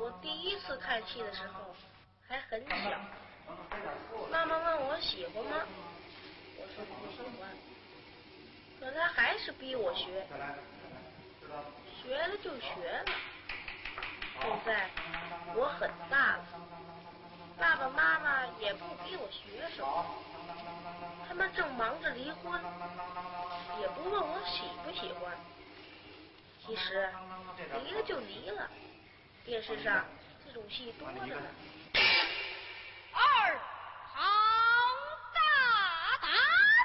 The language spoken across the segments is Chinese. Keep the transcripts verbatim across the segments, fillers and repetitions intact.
我第一次看戏的时候还很小，妈妈问我喜欢吗？我说不喜欢，可她还是逼我学，学了就学了。现在我很大了，爸爸妈妈也不逼我学什么，他们正忙着离婚，也不问我喜不喜欢。其实离了就离了，电视上这种戏多着呢。 二好大胆！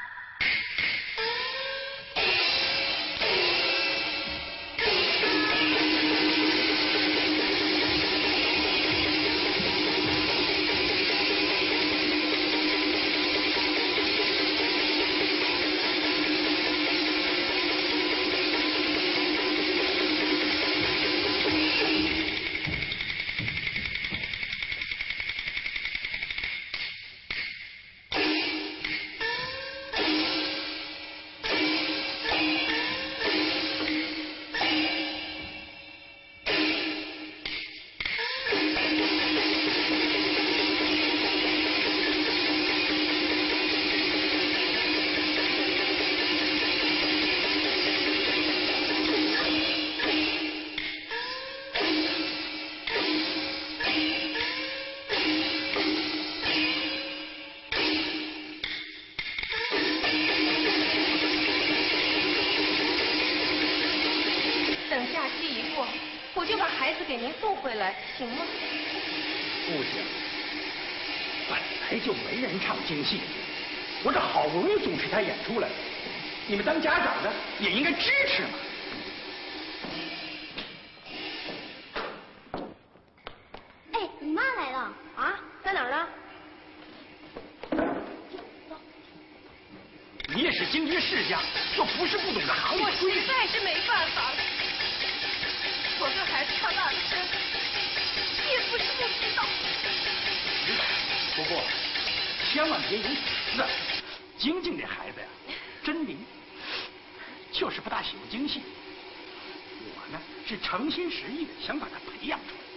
行吗？ 不行，本来就没人唱京戏，我这好不容易组织他演出来，你们当家长的也应该支持嘛。 哎，你妈来了啊？在哪儿呢？ 你也是京剧世家，又不是不懂得行里规矩。 我实在是没办法了，我跟孩子上哪儿去？也不是不知道。 知道，不过千万别有损失。晶晶这孩子呀，真灵，就是不大喜欢京戏。我呢是诚心实意的想把他培养出来。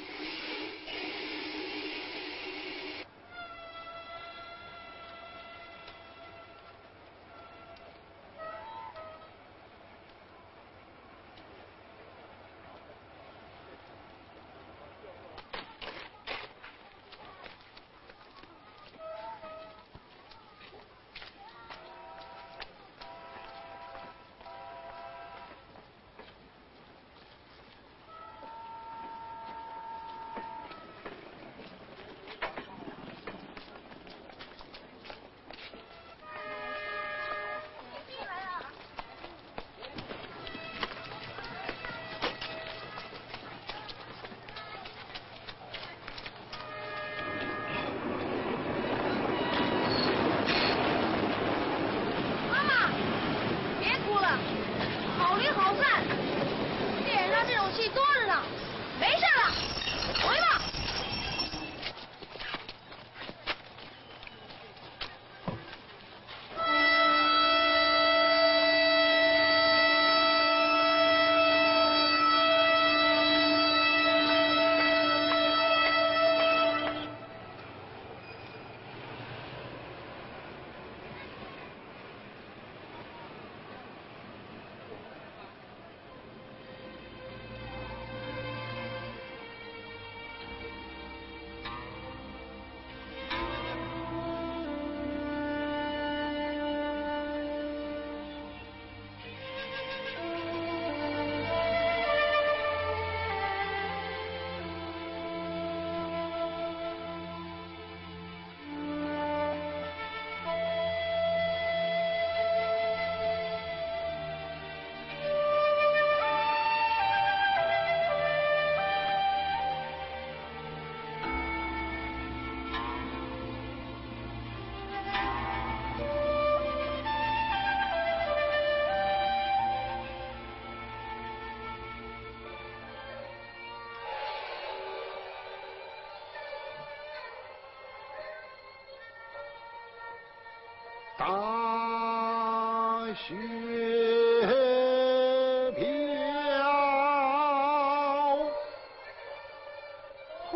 大雪飘，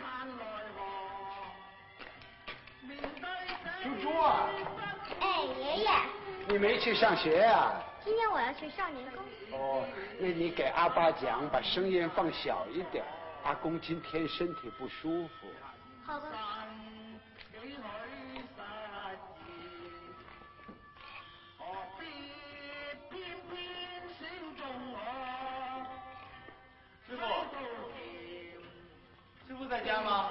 猪猪啊！ 哎，爷爷。 你没去上学呀？ 今天我要去少年宫。 哦，那你给阿爸讲，把声音放小一点。阿公今天身体不舒服。 好的。 师傅，师傅在家吗？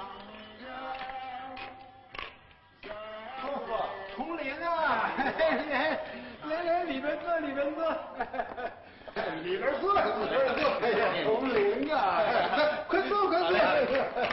哦，童玲啊，来来来，里边坐，里边坐，里边坐，里边坐。哎呀，童玲啊，快坐，快坐。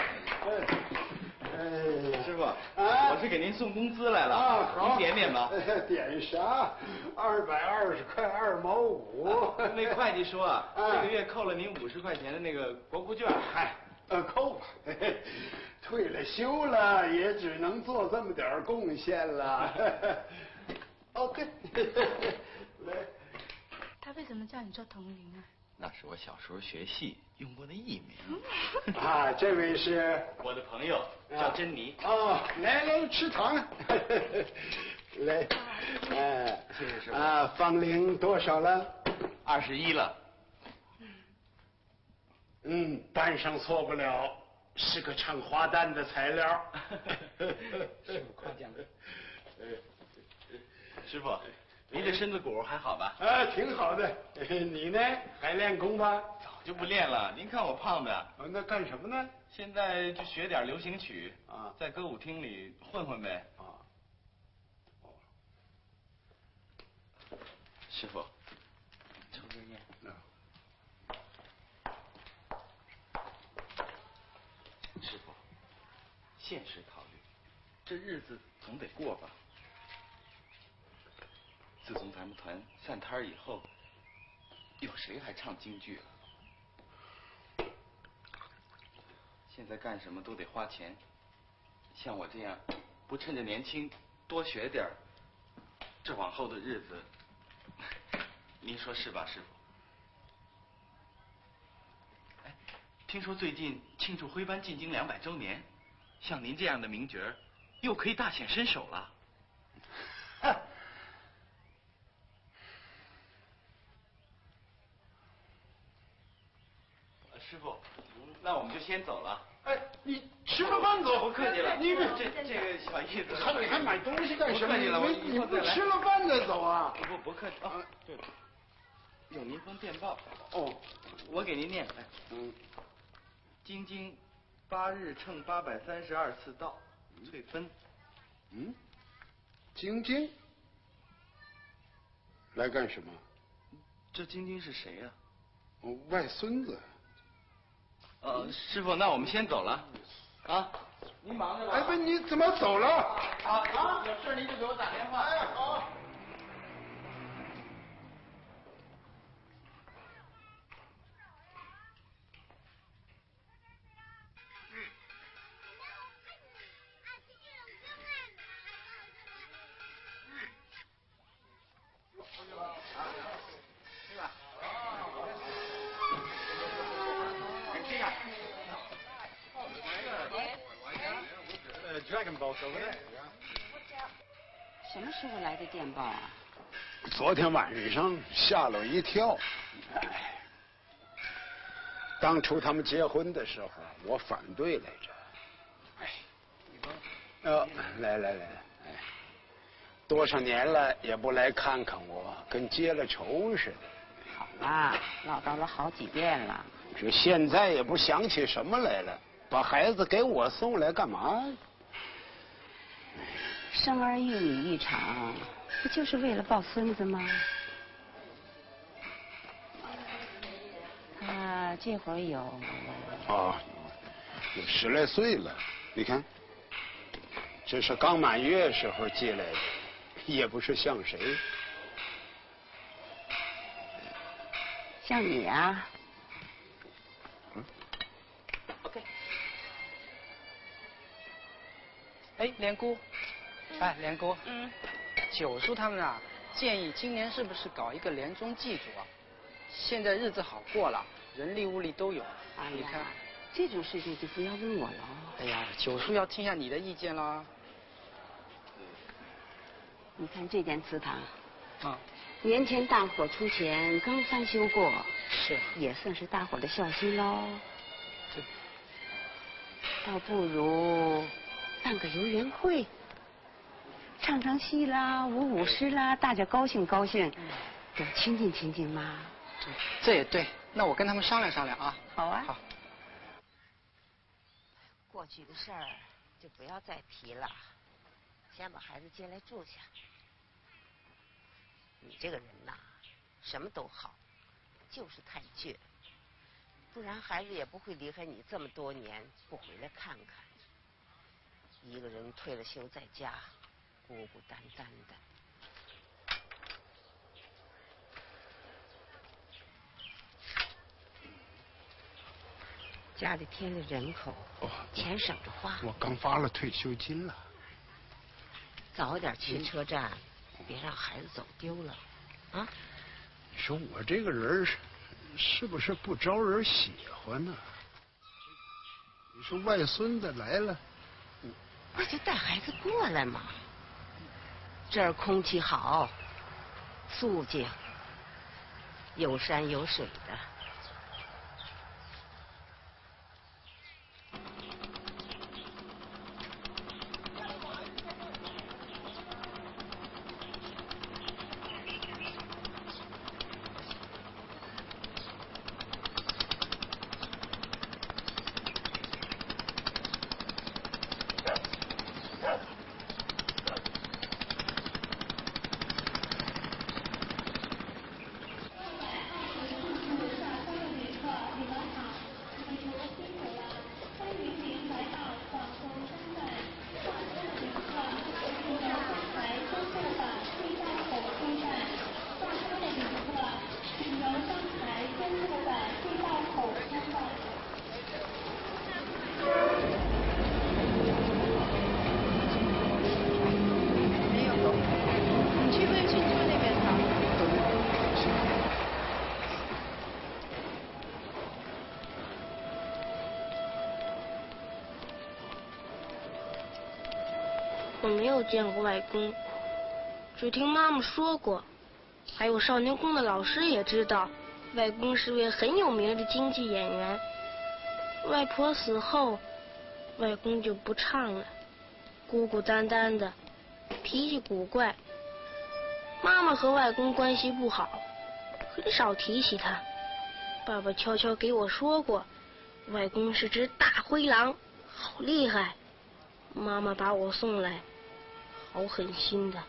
哎， 师傅，啊，我是给您送工资来了， 啊，好， 您点点吧。 点啥？二百二十块二毛五。 那会计说啊，这个月扣了您五十块钱的那个国库券。 嗨，呃，扣吧。退了休了，也只能做这么点贡献了。哦，对，来。 他为什么叫你做童玲啊？ 那是我小时候学戏用过的艺名。 啊，这位是我的朋友，叫珍妮。 哦，来来吃糖。来，哎， 谢谢师傅。 啊，芳龄多少了？ 二十一了。 嗯，班上错不了，是个唱花旦的材料。 师傅夸奖。师傅，您这身子骨还好吧？ 啊，挺好的。你呢？还练功吧？ 早就不练了。您看我胖的。 啊，那干什么呢？ 现在就学点流行曲啊， 在歌舞厅里混混呗。 啊。哦。 师傅，抽根烟。 啊。 师傅，现实考虑，这日子总得过吧。自从咱们团散摊以后，有谁还唱京剧了？现在干什么都得花钱，像我这样，不趁着年轻多学点儿，这往后的日子，您说是吧，师傅？哎，听说最近庆祝徽班进京两百周年，像您这样的名角儿，又可以大显身手了。师傅，那我们就先走了。 哎，你吃了饭走。 不客气了， 你这这个小意思。 还你还买东西干什么？ 不客气了，我你不吃了饭再走啊？ 不不客气啊。对了，有您封电报。 哦， 我给您念。哎， 嗯， 京津八日乘八百三十二次到，翠芬。 嗯，京津来干什么？ 这京津是谁呀？ 我外孙子。 呃，师傅，那我们先走了。啊，您忙着吧。 哎，不，你怎么走了？ 啊啊，有事您就给我打电话。 哎，好。Dragon Ball over there. 什么时候来的电报啊？ 昨天晚上吓了我一跳。哎，当初他们结婚的时候，我反对来着。哎，呃，来来来，哎，多少年了也不来看看我，跟结了仇似的。 好啦，唠叨了好几遍了。 这现在也不想起什么来了，把孩子给我送来干嘛？ 生儿育女一场，不就是为了抱孙子吗？他这会儿有啊，有十来岁了。你看，这是刚满月时候寄来的，也不是像谁。 像你啊。 嗯。 OK。哎，莲姑。哎，莲姑，嗯，九叔他们啊，建议今年是不是搞一个年终祭祖啊？现在日子好过了，人力物力都有， 哎你看， 这种事情就不要问我了。 哎呀，九叔要听下你的意见啦。 你看这间祠堂， 啊， 年前大伙出钱刚翻修过， 是， 也算是大伙的孝心喽。 对。 倒不如办个游园会，唱唱戏啦，舞舞狮啦，大家高兴高兴，多亲近亲近嘛。 对，这也对。那我跟他们商量商量啊。 好啊。 好。 过去的事儿就不要再提了，先把孩子接来住下。你这个人呐，什么都好，就是太倔，不然孩子也不会离开你这么多年不回来看看。一个人退了休在家，孤孤单单的。家里添了人口， 哦， 钱省着花。 我刚发了退休金了。 早点去车站，别让孩子走丢了，啊！ 你说我这个人是是不是不招人喜欢呢？你说外孙子来了， 那就带孩子过来嘛。这儿空气好，肃静，有山有水的。 我没有见过外公，只听妈妈说过，还有少年宫的老师也知道，外公是位很有名的京剧演员。外婆死后，外公就不唱了，孤孤单单的，脾气古怪。妈妈和外公关系不好，很少提起他。爸爸悄悄给我说过，外公是只大灰狼，好厉害。妈妈把我送来，好狠心的。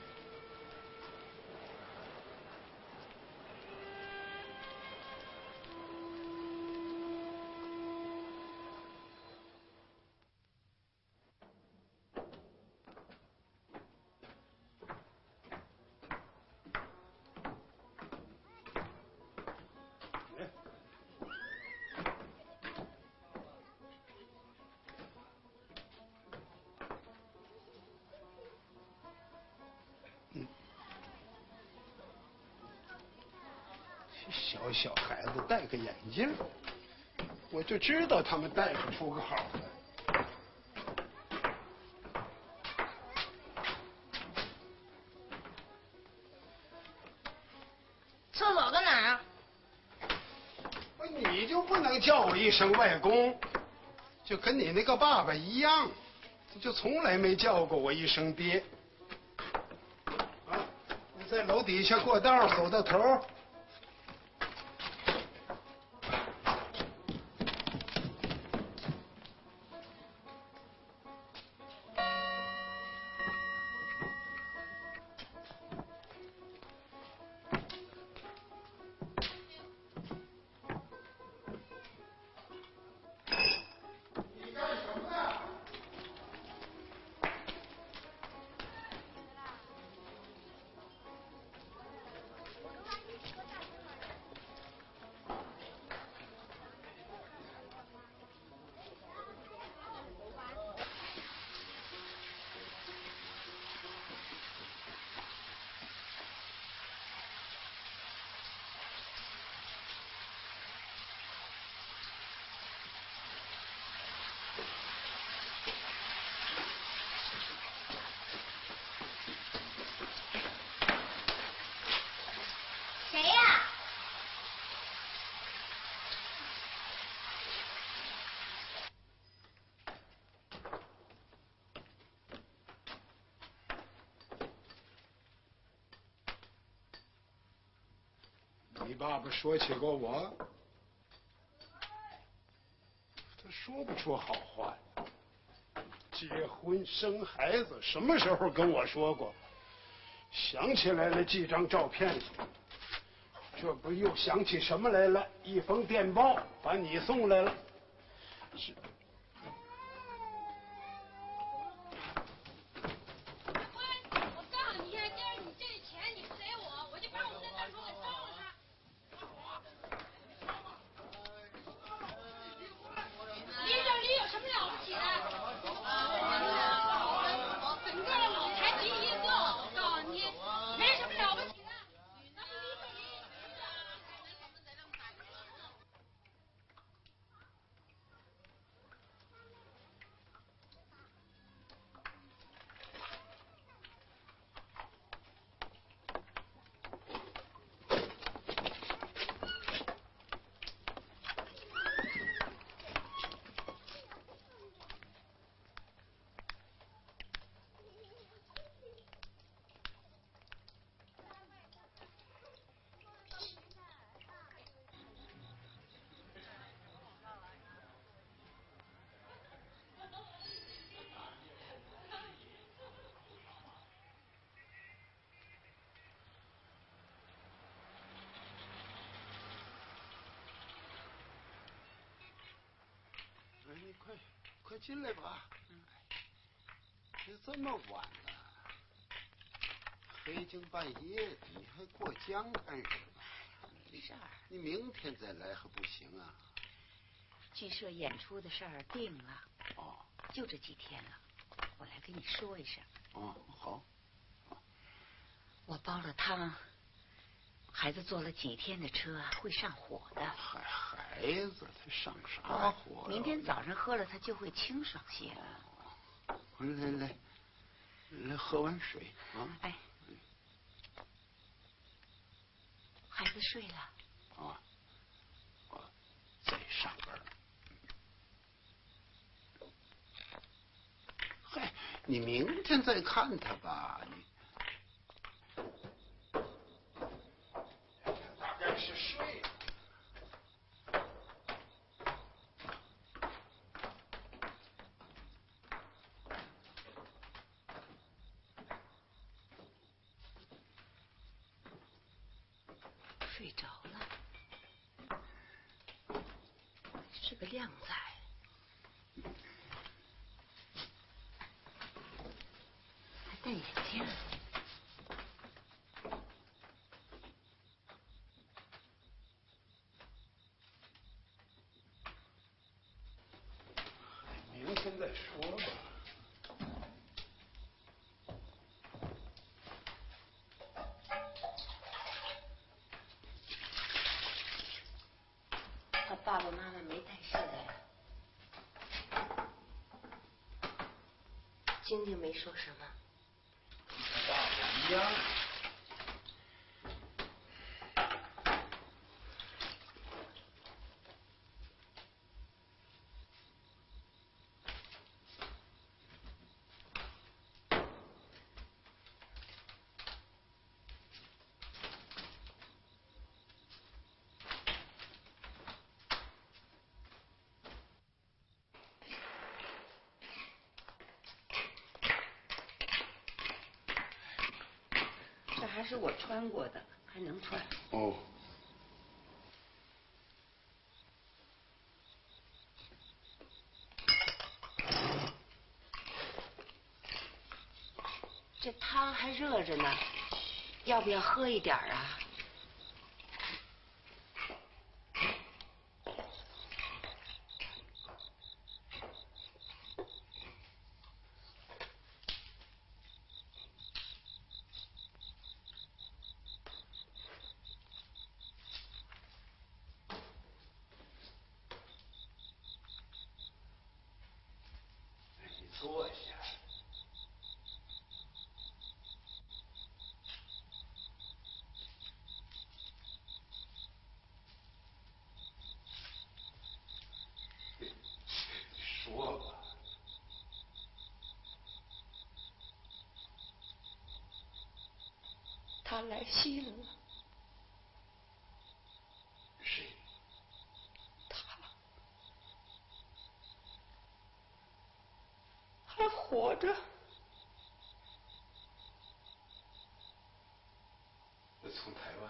小小孩子戴个眼镜，我就知道他们戴不出个好来。 厕所搁哪儿啊？ 你就不能叫我一声外公，就跟你那个爸爸一样，就从来没叫过我一声爹。啊，你在楼底下过道走到头。 你爸爸说起过我，他说不出好话。结婚生孩子，什么时候跟我说过？想起来了，几张照片，这不又想起什么来了？一封电报把你送来了。是。 我告诉你，今儿你这钱你不给我，我就把我们这大厨给烧了他。离这里有什么了不起的？整个老台底一个，我告诉你，没什么了不起的。咱们离这里。 你快快进来吧！这这么晚了，黑更半夜的，你还过江干什么？ 没事儿。 你明天再来还不行啊？ 剧社演出的事儿定了。 哦。 就这几天了，我来跟你说一声。 哦，好。 我煲了汤，孩子坐了几天的车，会上火的。 孩孩子他上啥火、啊？ 明天早上喝了，他就会清爽些了。 来来来，来喝碗水啊！ 哎，孩子睡了。 啊，我在上班。嗨，你明天再看他吧，你。大概是睡了。 睡着了，是个靓仔。还戴眼镜。 明天再说吧。 他爸爸妈妈没带信来。晶晶没说什么。 爸爸一样。 这还是我穿过的，还能穿。 哦。 这汤还热着呢，要不要喝一点啊？ 你坐下。说吧。 他来信了。 他活着。 从台湾。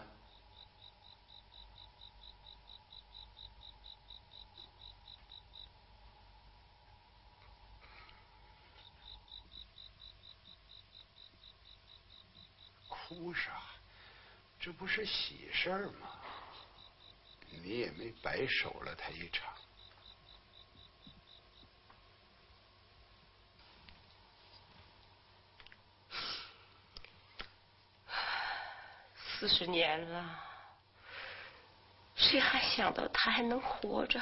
哭啥？这不是喜事儿吗？你也没白守了他一场。 四十年了，谁还想到他还能活着？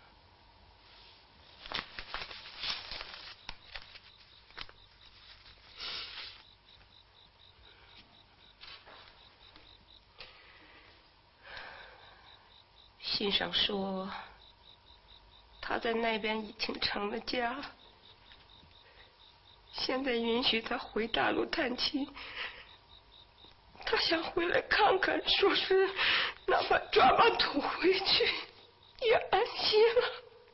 信上说，他在那边已经成了家，现在允许他回大陆探亲。他想回来看看，说是哪怕抓把土回去，也安心了。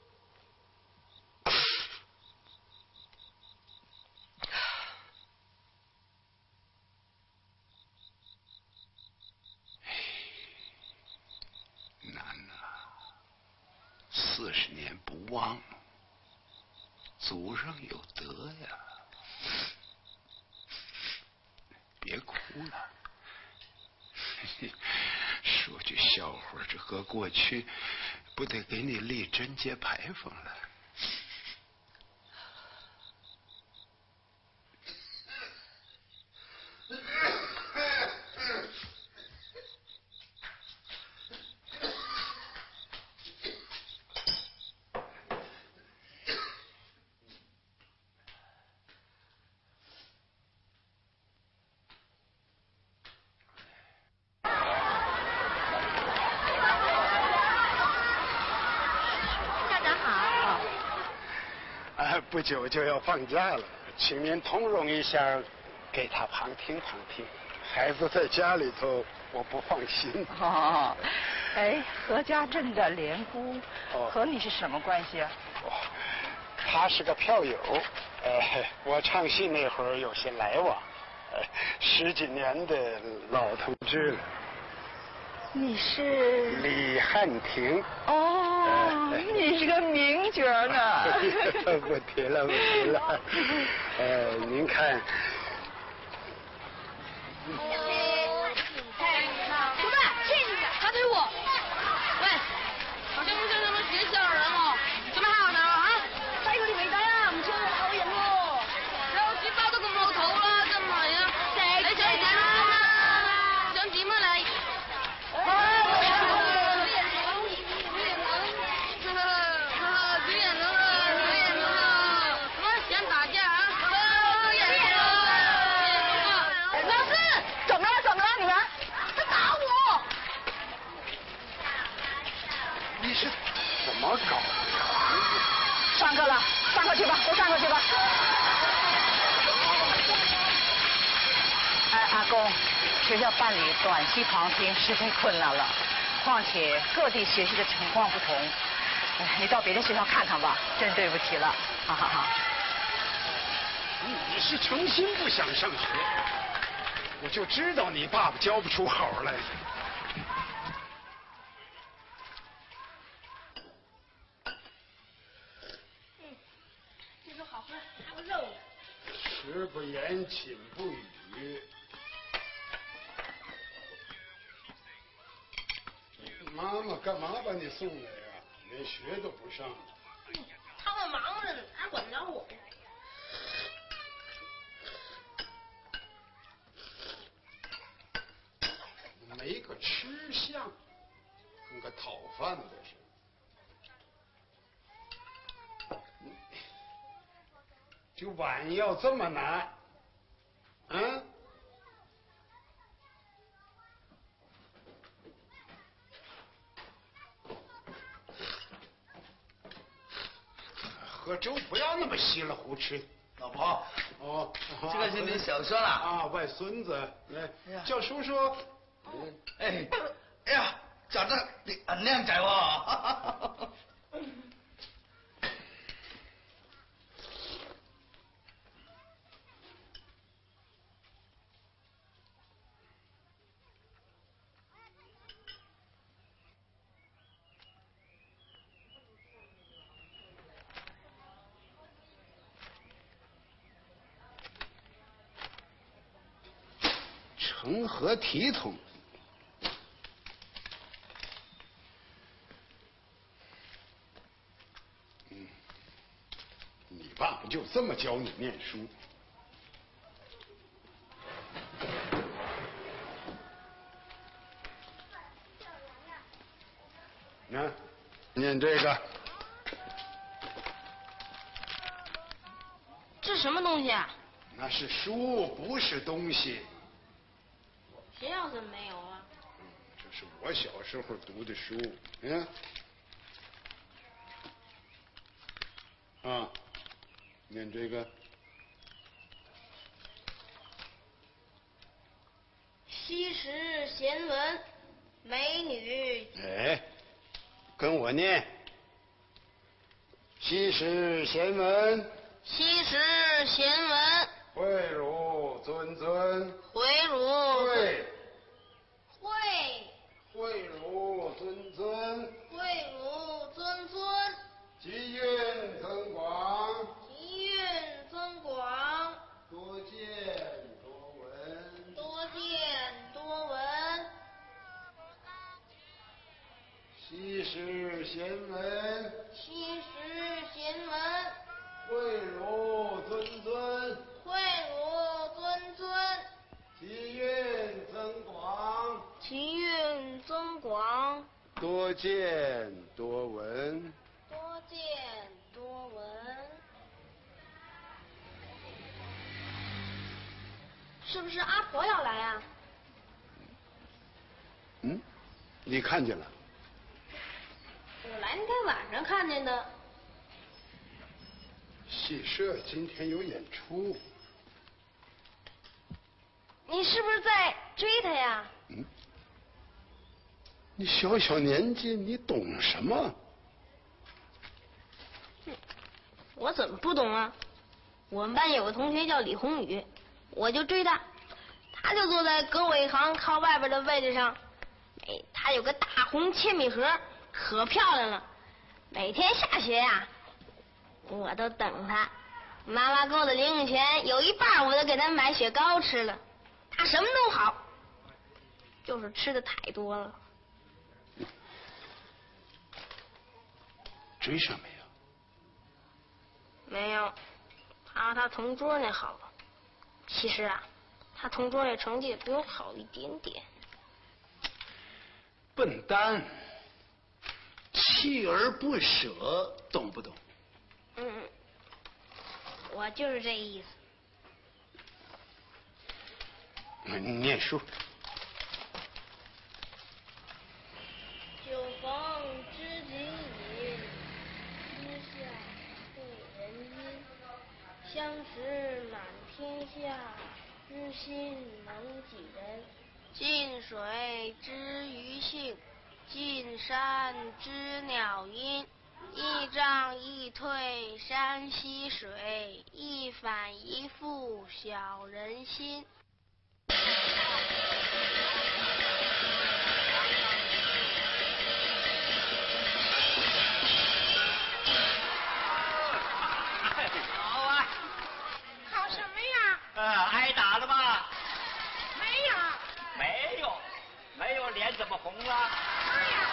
难呐，四十年不忘，祖上有德呀。别哭了。说句笑话，这搁过去不得给你立贞节牌坊了。不久就要放假了，请您通融一下，给他旁听旁听。孩子在家里头，我不放心。 哦，哎，何家镇的莲姑， 哦、 和你是什么关系啊？ 哦，他是个票友，呃，我唱戏那会儿有些来往，呃，十几年的老同志了。 你是李汉廷。 哦，呃、你是个名角呢。 不提了，不提了。呃，您看。 出来，去你的！他对我。喂，好像不是他们学校人哦，怎么还有呢啊？睇佢哋尾底啊，唔似我口型喎。有紙包都咁老土啦，真係啊！你想點啊？想點啊你？ 怎么搞的？ 上课了，上课去吧，都上课去吧。哎，阿公，学校办理短期旁听实在困难了，况且各地学习的情况不同，哎，你到别的学校看看吧，真对不起了。好好好。 你是诚心不想上学，我就知道你爸爸教不出好来。食不言，寝不语。妈妈干嘛把你送来呀？连学都不上了。 他们忙着呢，哪管得着我？ 没个吃相，跟个讨饭的似的。就碗要这么难，嗯？喝粥不要那么稀了胡吃。 老婆， 哦， 这个是你小孙了啊，外孙子，来叫叔叔。 哎，哎呀，长得你很靚仔喎。 成何体统？嗯，你爸不就这么教你念书？那，念这个。 这什么东西啊？ 那是书，不是东西。 谁要是没有啊？ 这是我小时候读的书，嗯。啊，念这个。 昔时贤文，美女。 哎，跟我念。昔时贤文。 昔时贤文。 诲汝尊尊。 诲汝。 诲。 诲。 诲汝尊尊。 诲汝尊尊。 积运增广。 积运增广。 多见多闻。 多见多闻。 昔时贤文。 昔时贤文。 诲汝尊尊。 诲汝尊尊。 积运增广。 积运增广。 多见多闻。 多见多闻。是不是阿婆要来啊？ 嗯，你看见了？ 我来那天晚上看见的。 戏社今天有演出。 你是不是在追他呀？ 嗯。你小小年纪，你懂什么？ 我怎么不懂啊？我们班有个同学叫李宏宇，我就追他，他就坐在革尾行靠外边的位置上。哎，他有个大红铅笔盒，可漂亮了。每天下学呀、啊，我都等他。妈妈给我的零用钱有一半我都给他买雪糕吃了。他什么都好，就是吃的太多了。 追上没有？ 没有，他他同桌那好。其实啊，他同桌那成绩比我好一点点。 笨蛋，锲而不舍，懂不懂？ 嗯，我就是这意思。 你念书。 酒逢知己饮，知下会人阴。相识满天下，知心能几人？近水知鱼性，近山知鸟音。一涨一退山溪水，一反一复小人心。 好啊！ 好什么呀？ 呃，挨打了吧？ 没有。 没有，没有脸怎么红啊？ 哎呀！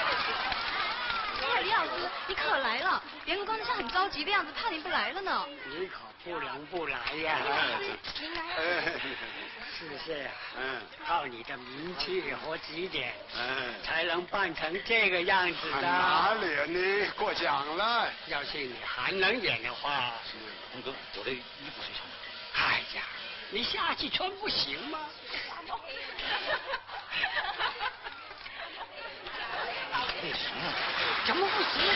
哎，李老师，你可来了！连刚才很着急的样子，怕您不来了呢。 你可不能不来呀！ 您来了。是这样，嗯，靠你的名气和指点，嗯，才能办成这个样子的。 哪里啊你？过奖了。 要是你还能演的话， 洪哥，我这衣服谁穿？ 哎呀，你下去穿不行吗？ 不行啊！ 怎么不行？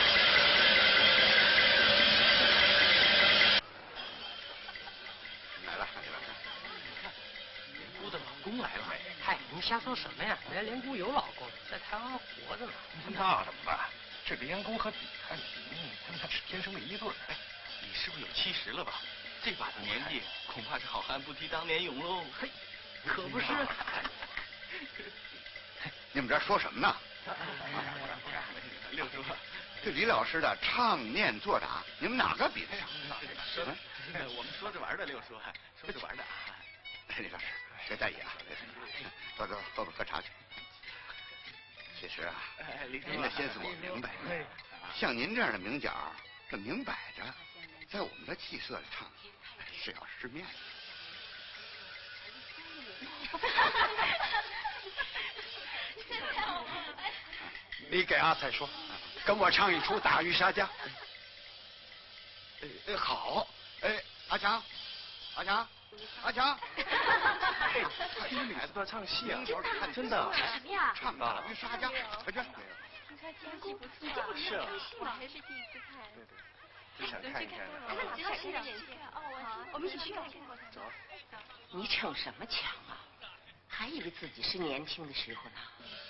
来了，来了！连姑的老公来了。 嗨，您瞎说什么呀？人家连姑有老公，在台湾活着呢。 那怎么办？这个连姑和比看平，他们俩是天生的一对。 哎，你是不是有七十了吧？这把的年纪，恐怕是好汉不提当年勇喽。 嘿，可不是。 你们这说什么呢？ 六叔， 这李老师的唱念做打，你们哪个比得上？ 说，我们说着玩的，六叔，说着玩的。 李老师，别在意啊，走走，坐坐喝茶去。其实啊，您的心思我明白。像您这样的名角，这明摆着，在我们的戏社里唱是要失面的。 你给阿彩说，跟我唱一出《大鱼杀家》。 哎，好，哎，阿强，阿强，阿强， 哎，听说女孩子都要唱戏啊？真的？ 什么呀？ 唱《大鱼杀家》，快去。 你看这戏不错啊， 是啊， 我还是第一次看。 对对，就想看一看。 那只要是演戏哦，我们一起去。 走。 你逞什么强啊？还以为自己是年轻的时候呢。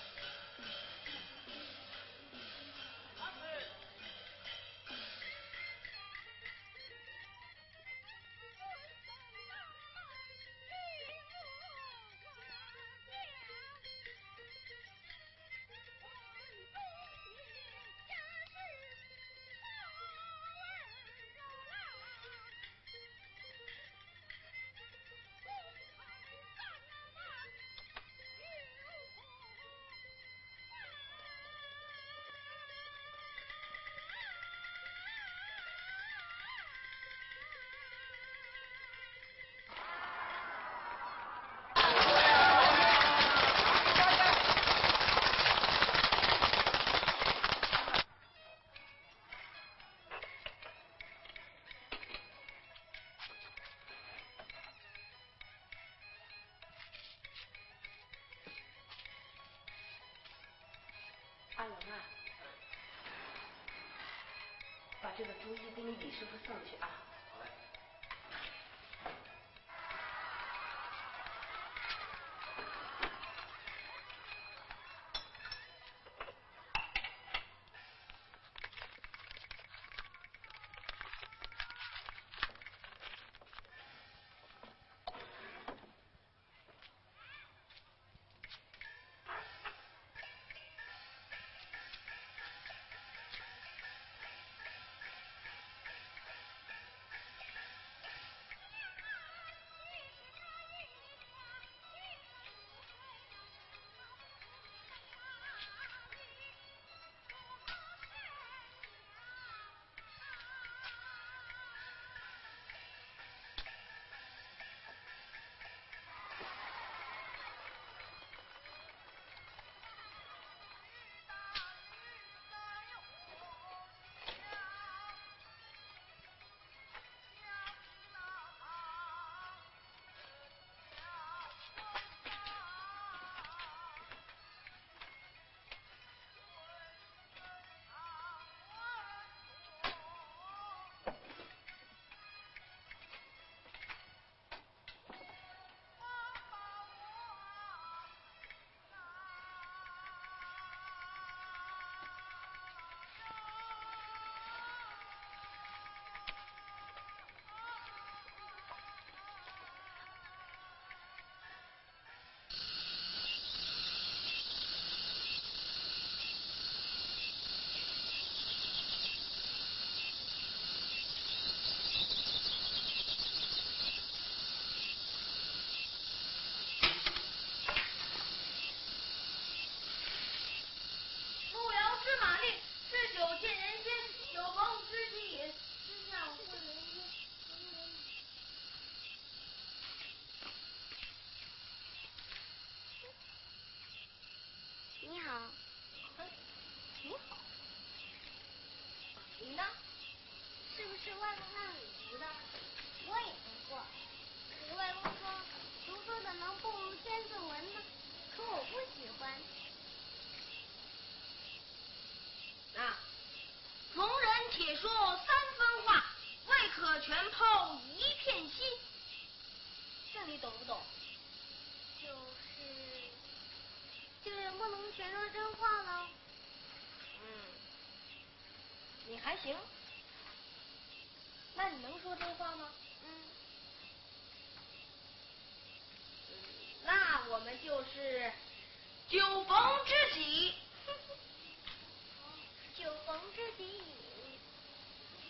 阿龙啊，把这个竹戏给你李师傅送去啊。好嘞。 是外公让你读的，我也读过。可是外公说，读书的能不如千字文呢，可我不喜欢。 啊，逢人铁说三分话，未可全抛一片心。这你懂不懂？ 就是就是不能全说真话了。 嗯，你还行。那你能说真话吗？ 嗯。 那我们就是酒逢知己。 酒逢知己。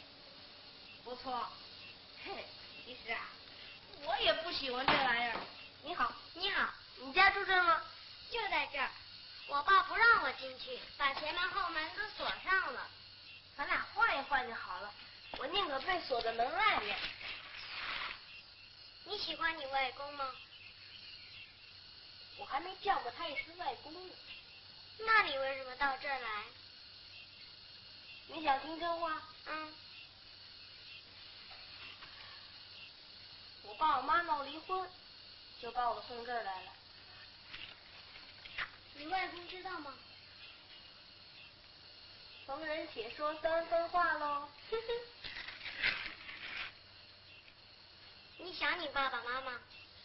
不错。嘿，其实啊，我也不喜欢这玩意儿。 你好，你好，你家住这儿吗？就在这儿。我爸不让我进去，把前门后门都锁上了。 咱俩换一换就好了，我宁可被锁在门外面。 你喜欢你外公吗？ 我还没叫过他一声外公呢。 那你为什么到这儿来？ 你想听真话？ 嗯。 我爸我妈闹离婚，就把我送这儿来了。 你外公知道吗？ 逢人且说三分话喽。哼哼。 你想你爸爸妈妈？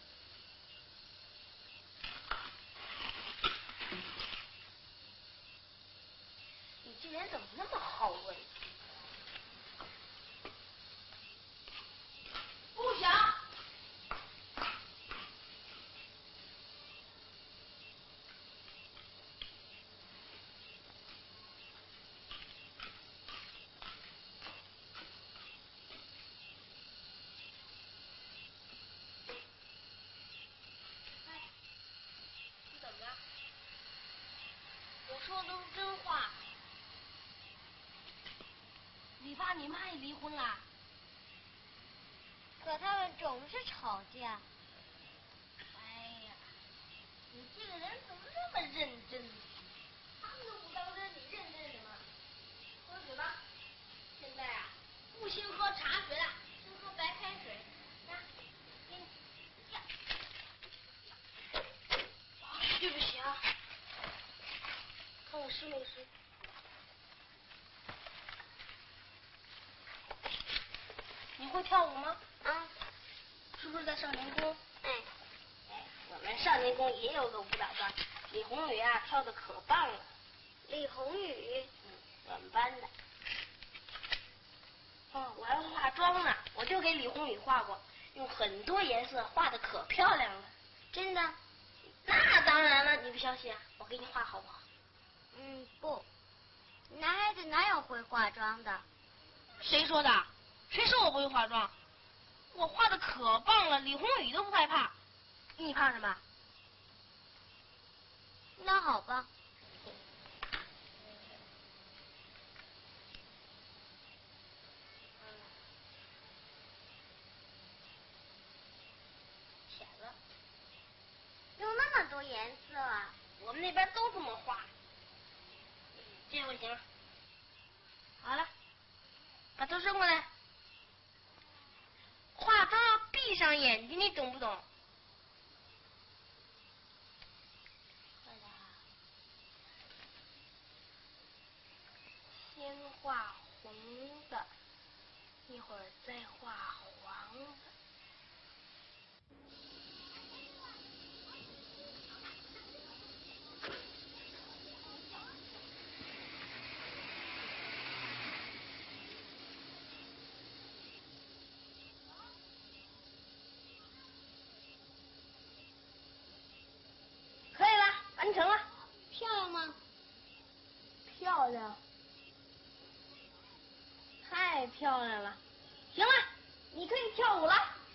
你这人怎么那么好问？不想。说的都是真话。你爸你妈也离婚了？ 可他们总是吵架。 哎呀，你这个人怎么那么认真？他们都不当真，你认真什么？喝水吧。现在啊，不兴喝茶水了，兴喝白开水。来，给你。呀。对不起啊。看我湿没湿？你会跳舞吗？ 啊。 是不是在少年宫？ 哎。 哎，我们少年宫也有个舞蹈班，李红宇啊跳的可棒了。 李红宇？ 嗯，我们班的。哦，我要化妆呢，我就给李红宇画过，用很多颜色画的可漂亮了。 真的？ 那当然了，你不相信啊？我给你画好不好？ 嗯，不，男孩子哪有会化妆的？ 谁说的？谁说我不会化妆？我画的可棒了，李红宇都不害怕。你怕什么？ 那好吧。 浅了。 用那么多颜色啊？ 我们那边都这么画。这回行了。好了，把头伸过来。化妆要闭上眼睛，你懂不懂？先画红的，一会儿再画黄的。可以了，完成了。 漂亮吗？ 漂亮。太漂亮了，行了，你可以跳舞了。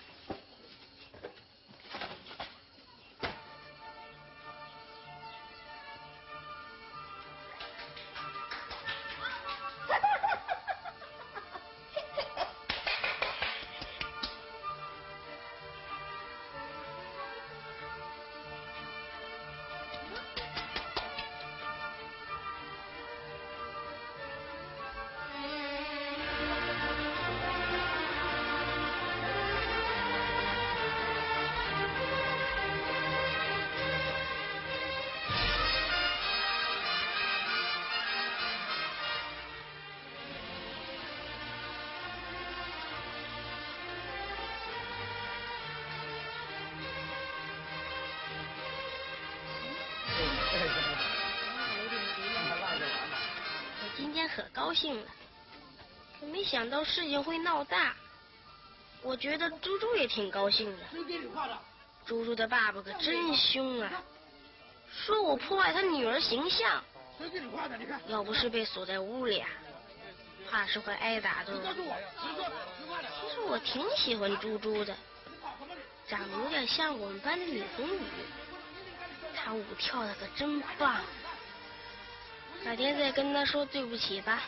我今天可高兴了，可没想到事情会闹大。我觉得猪猪也挺高兴的。猪猪的爸爸可真凶啊，说我破坏他女儿形象。要不是被锁在屋里啊，怕是会挨打的。其实我挺喜欢猪猪的， 长得有点像我们班的李红宇，她舞跳的可真棒。改天再跟她说对不起吧。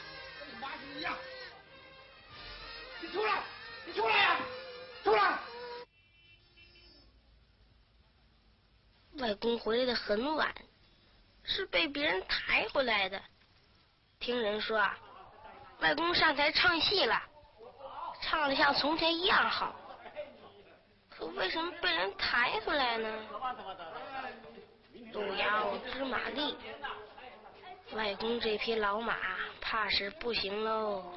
你出来！你出来呀！出来！ 外公回来的很晚，是被别人抬回来的。听人说啊，外公上台唱戏了，唱得像从前一样好。可为什么被人抬回来呢？路遥知马力，外公这匹老马怕是不行喽。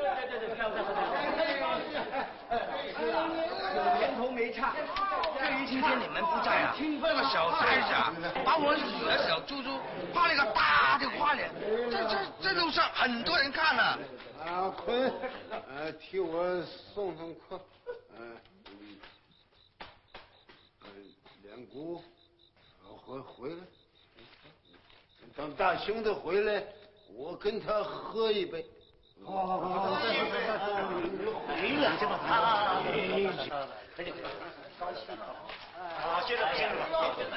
年头没差，这一听见你们不在啊，这个小三子啊，把我女儿小猪猪画了一个大的花脸，这这这路上很多人看呢。 啊，坤，呃，替我送送客，嗯、呃，呃，连姑，回回来，等大兄弟回来，我跟他喝一杯。好好好好，回来这么啊！赶紧，高兴啊！接着接着。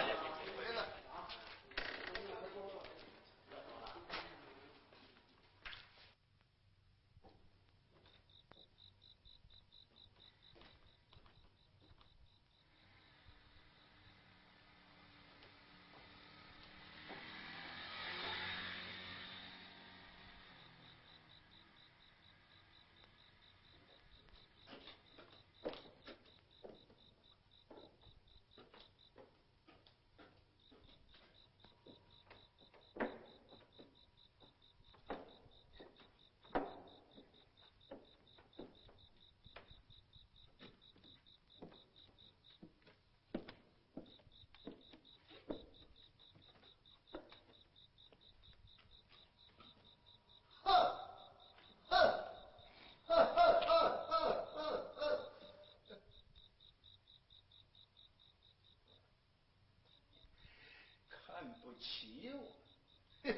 看不起我，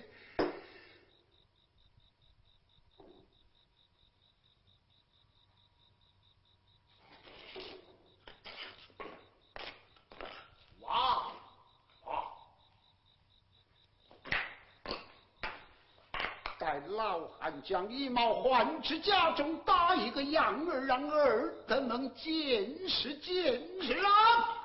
哇哇！待老汉将一毛换至家中，打一个样儿，让儿子能见识见识了。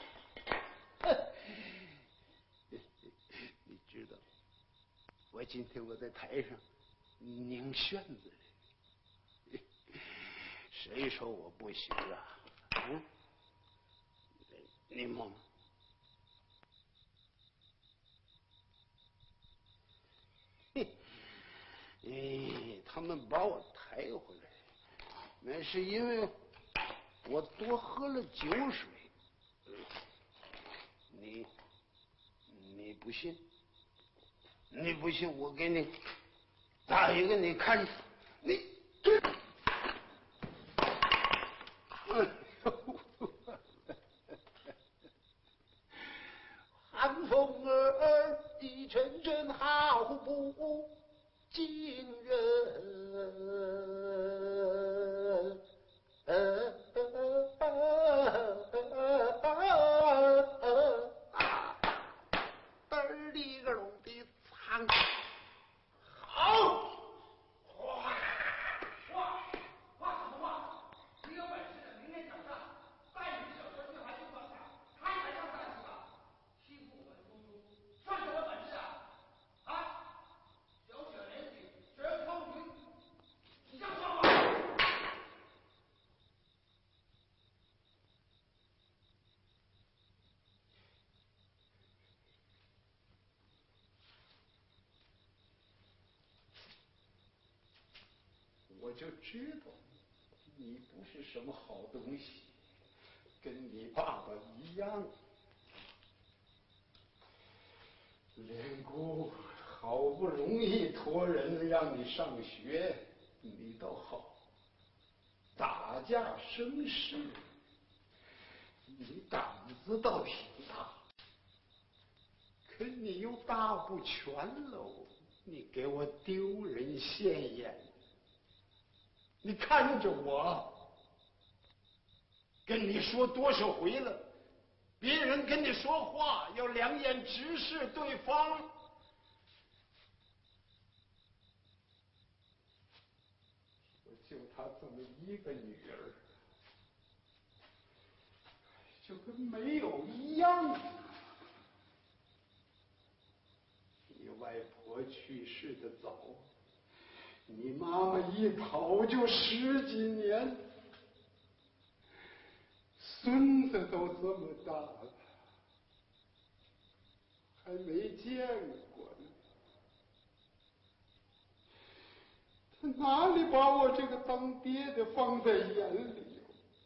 你知道，我今天我在台上拧旋子，谁说我不行啊？嗯，你摸摸。哎，他们把我抬回来，那是因为我多喝了酒水。你你不信？你不信，我给你打一个，你看，你这，哎呦，寒风儿地阵阵，好不惊人。嘚儿里个隆的苍，好，哗哗哗什么哗？你有本事的，明天早上带你小车去海军广场开台上战士吧，欺负我们猪猪，算什么本事啊？啊，小小年纪学风云，你像话吗？我就知道你不是什么好东西，跟你爸爸一样。连姑好不容易托人让你上学，你倒好，打架生事，你胆子倒挺大，可你又大不全喽，你给我丢人现眼。你看着我， 跟你说多少回了，别人跟你说话要两眼直视对方。我就她这么一个女儿，就跟没有一样。你外婆去世的早，你妈妈一跑就十几年，孙子都这么大了，还没见过呢。他哪里把我这个当爹的放在眼里？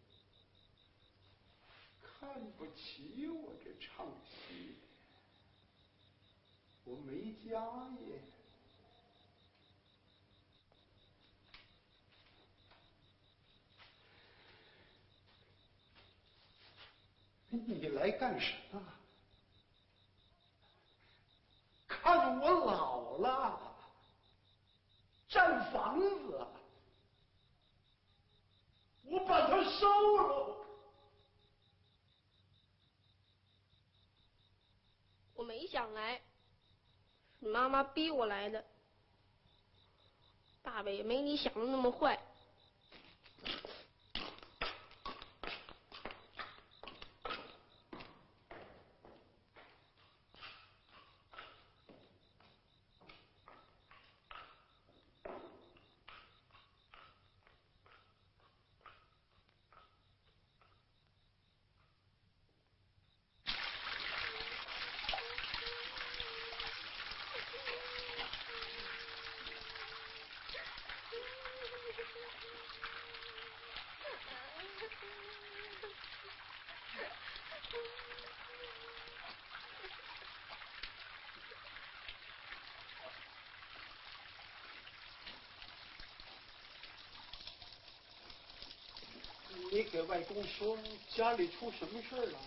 看不起我这唱戏的，我没家业。你来干什么？看我老了，占房子，我把它收了。 我没想来，是妈妈逼我来的。爸爸也没你想的那么坏。 你给外公说家里出什么事了？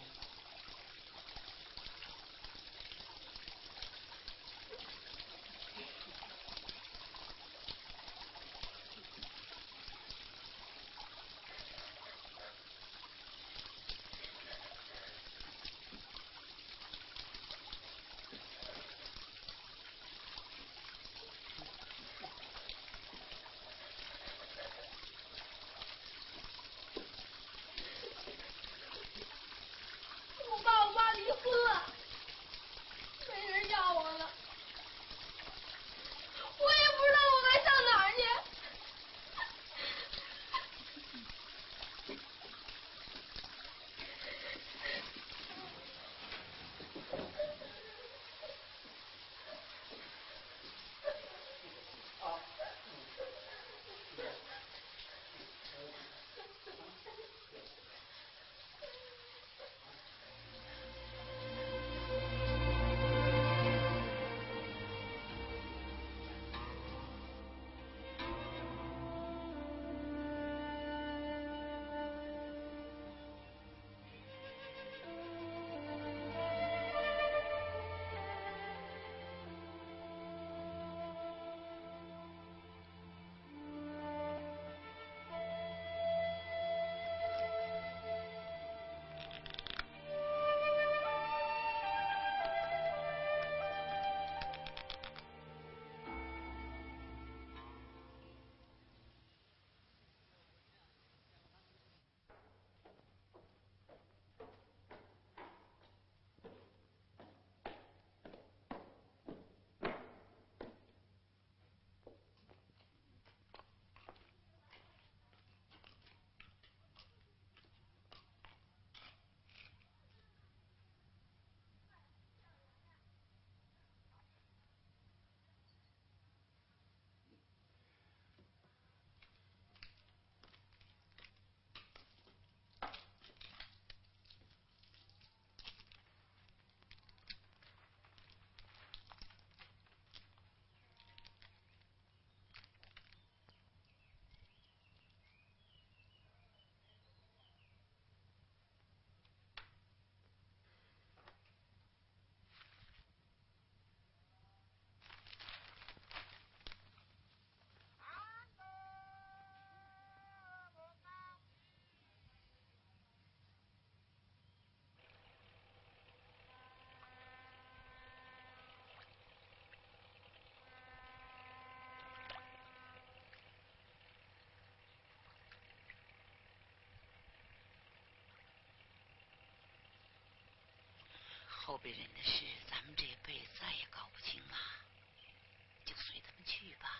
后辈人的事，咱们这辈子再也搞不清啊，就随他们去吧。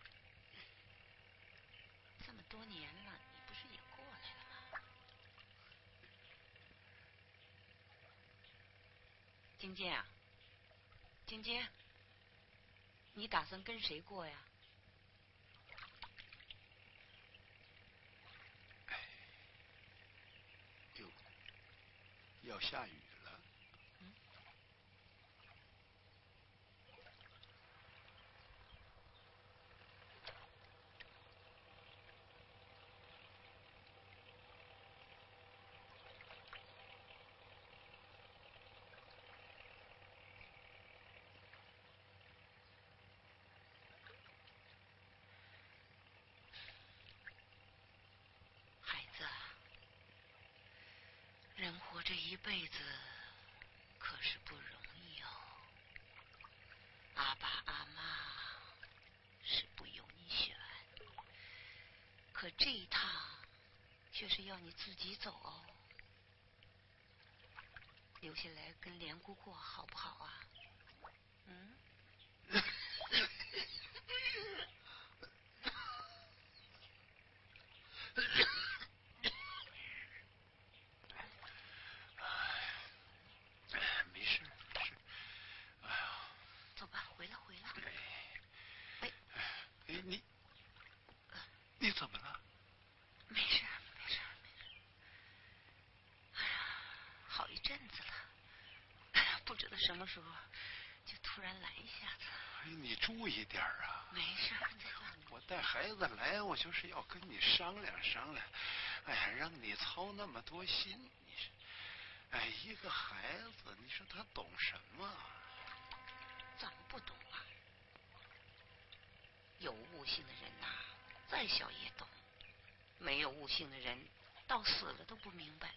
这么多年了，你不是也过来了吗？晶晶啊，晶晶，你打算跟谁过呀？ 哟，要下雨了。 嗯。人活这一辈子可是不容易哦，阿爸阿妈是不由你选，可这一趟却是要你自己走哦。留下来跟莲姑过好不好啊？嗯？ 没事，没事。哎呀， 走吧，回来，回来。 哎，哎，你，你怎么了？ 没事，没事，没事。哎呀，好一阵子了，哎呀，不知道什么时候就突然来一下子。 哎，你注意点啊。 没事， 我带孩子来，我就是要跟你商量商量。哎呀，让你操那么多心，你是，哎，一个孩子，你说他懂什么？ 怎么不懂啊？有悟性的人呐、啊，再小也懂；没有悟性的人，到死了都不明白。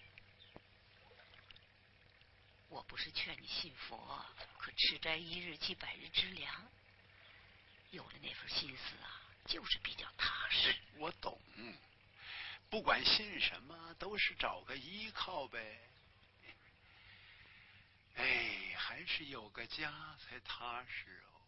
我不是劝你信佛，可吃斋一日即百日之粮。有了那份心思啊，就是比较踏实。 我懂，不管信什么，都是找个依靠呗。哎，还是有个家才踏实哦。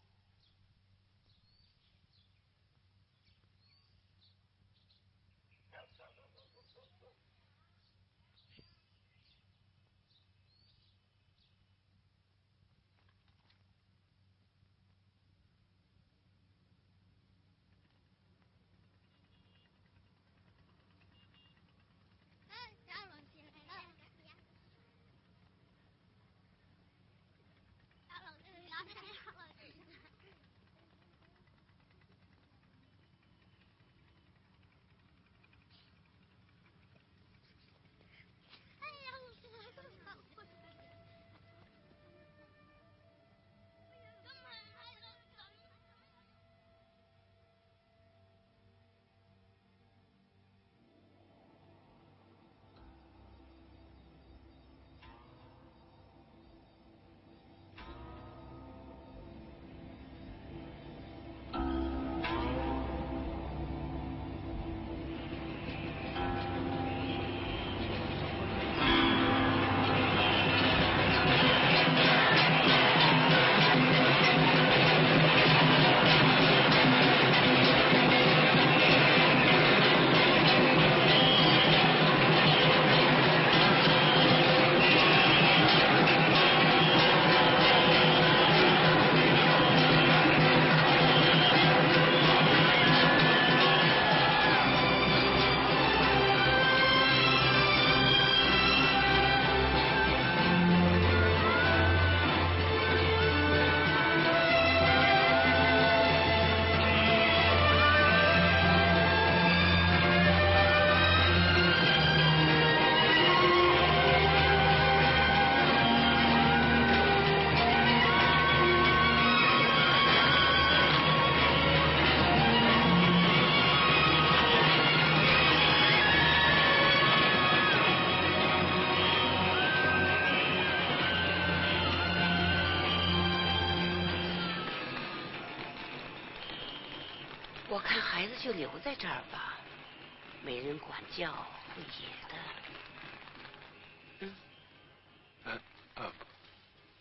我看孩子就留在这儿吧，没人管教，会野的。嗯。 呃呃，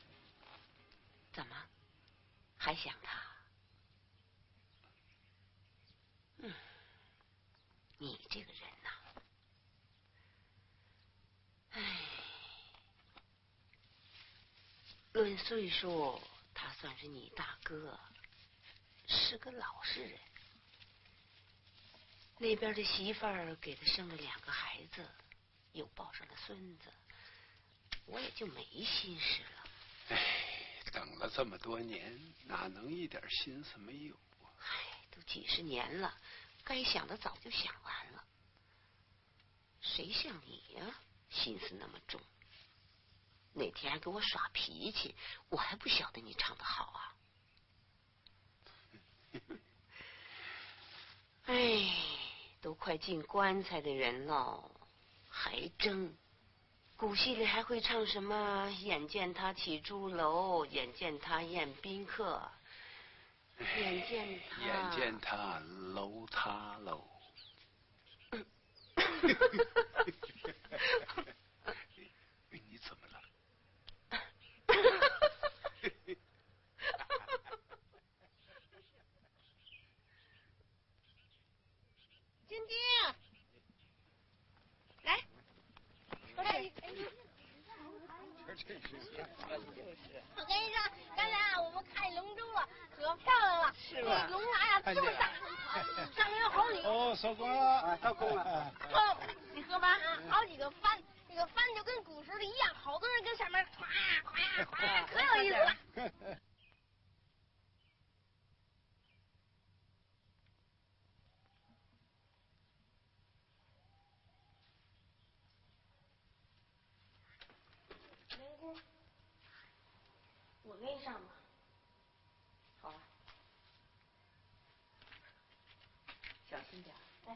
论岁数，他算是你大哥，是个老实人。那边的媳妇儿给他生了两个孩子，又抱上了孙子，我也就没心事了。 哎，等了这么多年，哪能一点心思没有啊？ 哎，都几十年了，该想的早就想完了。谁像你呀、啊，心思那么重？那天还给我耍脾气，我还不晓得你唱得好啊。哎，都快进棺材的人了，还争。古戏里还会唱什么眼见他起朱楼，眼见他宴宾客，眼见他眼见他楼塌喽。你怎么了？ 晶晶，来，哎，我跟你说，刚才啊，我们看龙舟了，可漂亮了， 是吧？ 龙啊呀，这么大，上面有好几个。 哦，收工了，到工了。 哦，你喝吧啊，好几个帆，这个帆就跟古时的一样，好多人跟上面划呀划呀划呀，可有意思了。 莲姑，我跟你上吧。 好啊，小心点。 哎。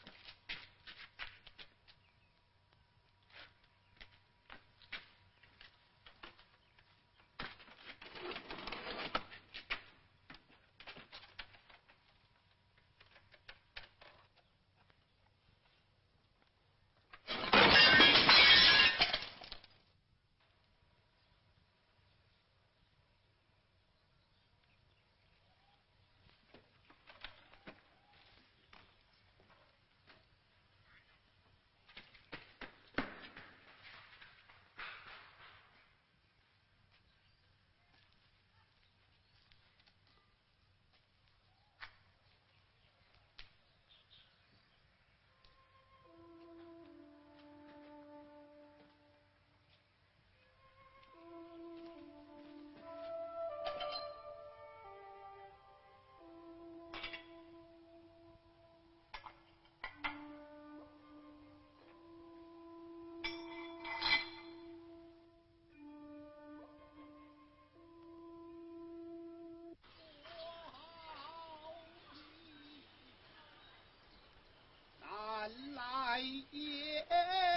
来也。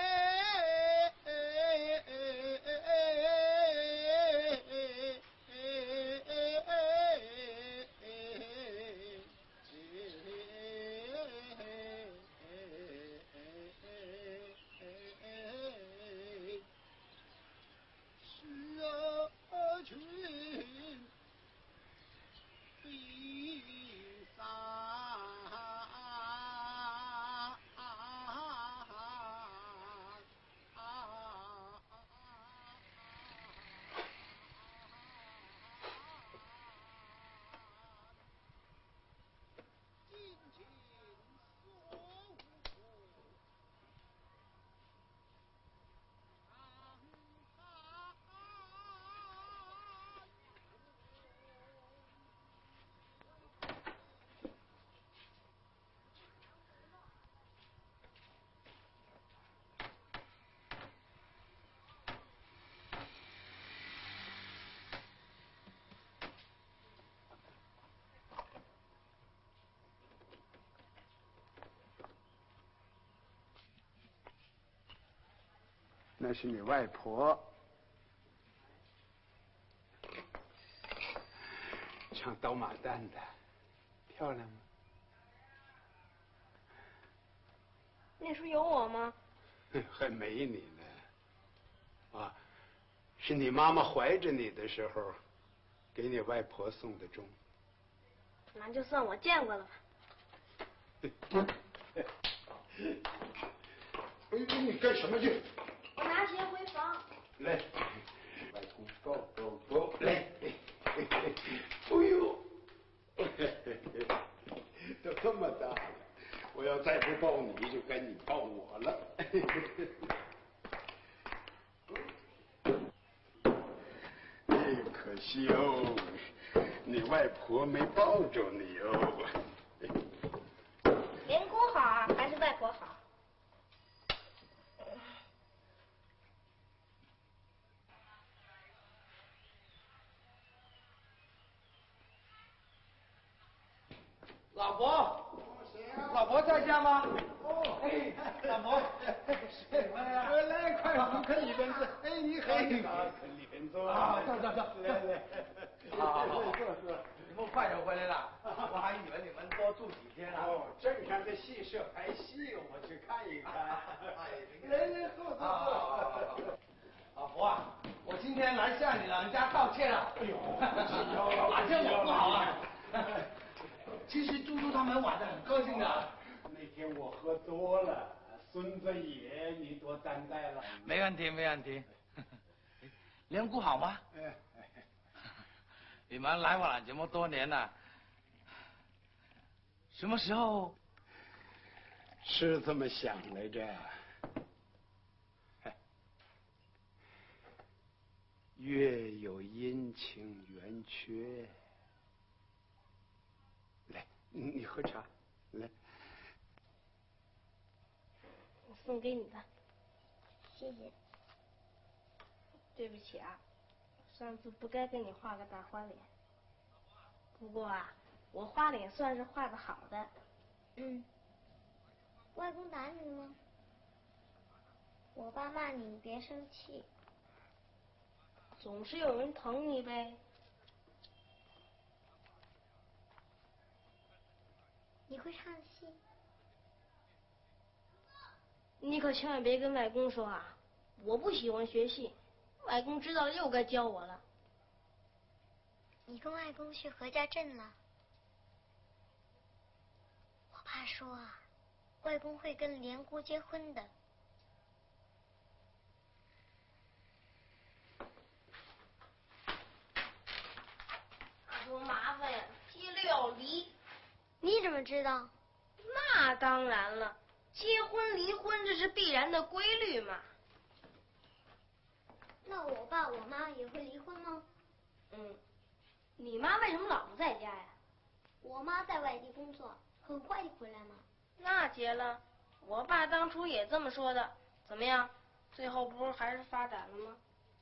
那是你外婆，唱刀马旦的，漂亮吗？ 那时候有我吗？ 还没你呢。啊，是你妈妈怀着你的时候，给你外婆送的钟。 那就算我见过了吧。 哎，你干什么去？ 我拿鞋回房。 来，外公，走走走。 了。哎，可惜哦，你外婆没抱着你哦。 连姑好还是外婆好？ 老婆，老婆在家吗？哦，哎，老婆，来来，快来啃里边子。哎，你好，你好， 啃里边坐。 啊，坐坐坐，来来。好，好，坐坐。你们快点回来了，我还以为你们多住几天呢。 哦，镇上的戏社拍戏，我去看一看。来来，坐坐坐。 老婆啊，我今天来向你老人家道歉了。哎呦，哪天我不好啊？其实猪猪他们玩的很高兴的。 那天我喝多了，孙子爷你多担待了。 没问题，没问题。连姑好吗？ 哎， 你们来往了这么多年了，什么时候？ 是这么想来着。月有阴晴圆缺。来，你喝茶，来。 我送给你的。 谢谢。 对不起啊，上次不该给你画个大花脸。不过啊，我花脸算是画的好的。 嗯。外公打你了吗？我爸骂你，别生气。 总是有人疼你呗。 你会唱戏？ 你可千万别跟外公说啊！我不喜欢学戏，外公知道了又该教我了。 你跟外公去何家镇了？我爸说啊，外公会跟连姑结婚的。 多麻烦呀，结了要离。 你怎么知道？ 那当然了，结婚离婚这是必然的规律嘛。 那我爸我妈也会离婚吗？ 嗯，你妈为什么老不在家呀？ 我妈在外地工作，很快就回来嘛。 那结了，我爸当初也这么说的。怎么样？最后不是还是发展了吗？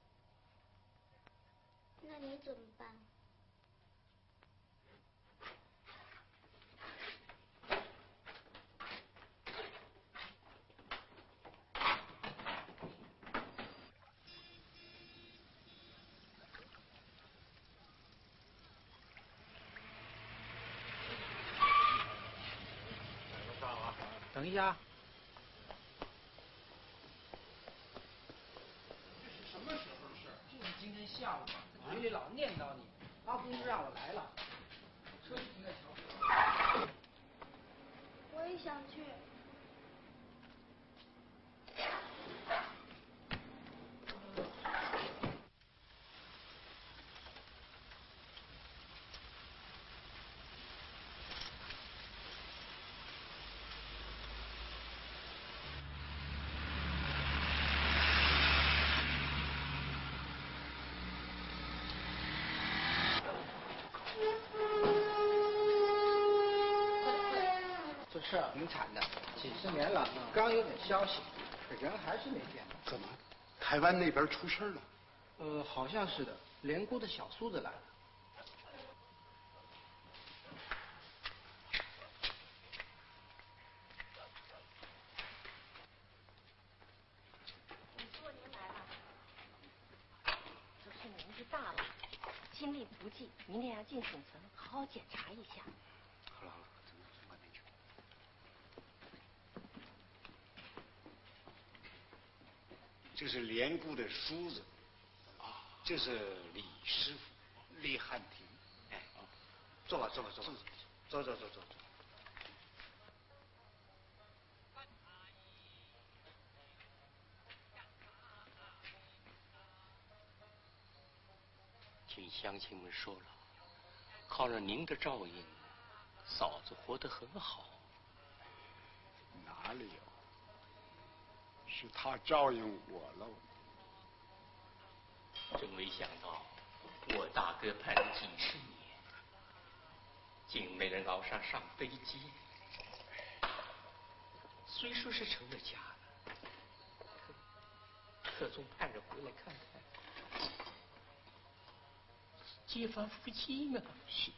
那你怎么办？ 等一下。 这是什么时候的事？就是今天下午嘛，在嘴里老念叨你，阿公就让我来了。车停在桥上。 我也想去。 这事儿挺惨的，几十年了，刚有点消息，可人还是没见。 怎么？台湾那边出事了？ 呃，好像是的，连姑的小叔子来了。 你过年来了，这是年纪大了，精力不济，明天要进省城，好好检查一下。 好了好了，咱们去外面去。这是连姑的叔子，啊，这是李师傅，李汉庭。哎，坐吧坐吧坐吧，坐坐坐坐坐。 听乡亲们说了，靠着您的照应，嫂子活得很好。 哪里有？ 是他照应我喽。 真没想到，我大哥盼了几十年，竟没能熬上上飞机。虽说是成了家了，可可总盼着回来看看结发夫妻啊。是。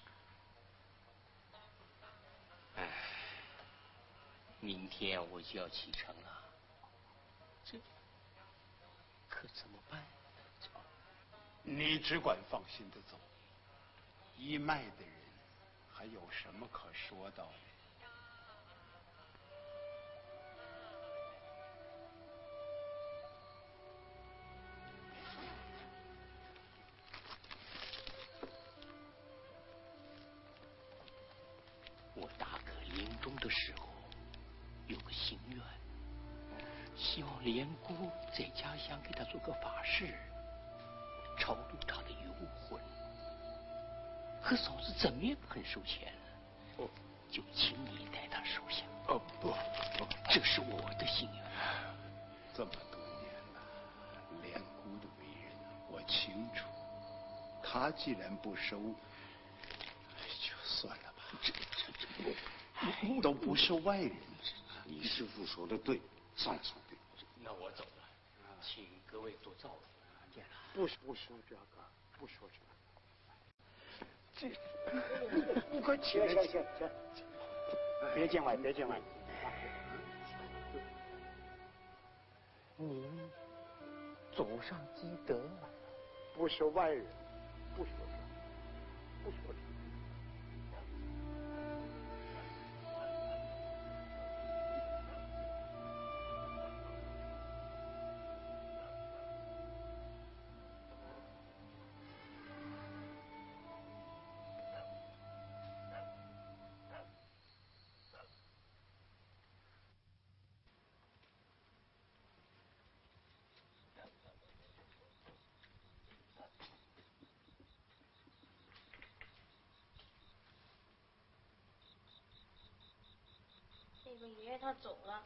哎，明天我就要启程了，这可怎么办？ 你只管放心的走，一脉的人还有什么可说道的？ 我大哥临终的时候有个心愿，希望莲姑在家乡给他做个法事，超度他的幽魂。可嫂子怎么也不肯收钱，哦，就请你代他收下。哦不不，这是我的心愿。 这么多年了，莲姑的为人我清楚，他既然不收，就算了吧。这这这都不是外人。 李师傅说的对，算了算了。 那我走了，请各位多照顾。见了。 不不说这个，不说这个。这，不可起来。行行行，别见外，别见外。 您走上积德， 不是外人，不说这，不说这。 那个爷爷他走了，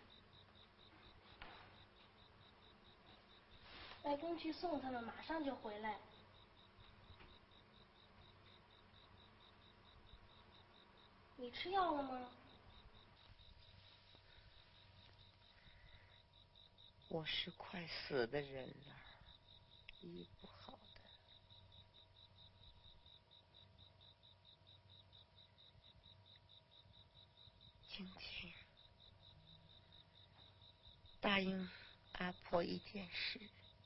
外公去送他们，马上就回来。你吃药了吗？ 我是快死的人了，医不好的。晶晶，答应阿婆一件事，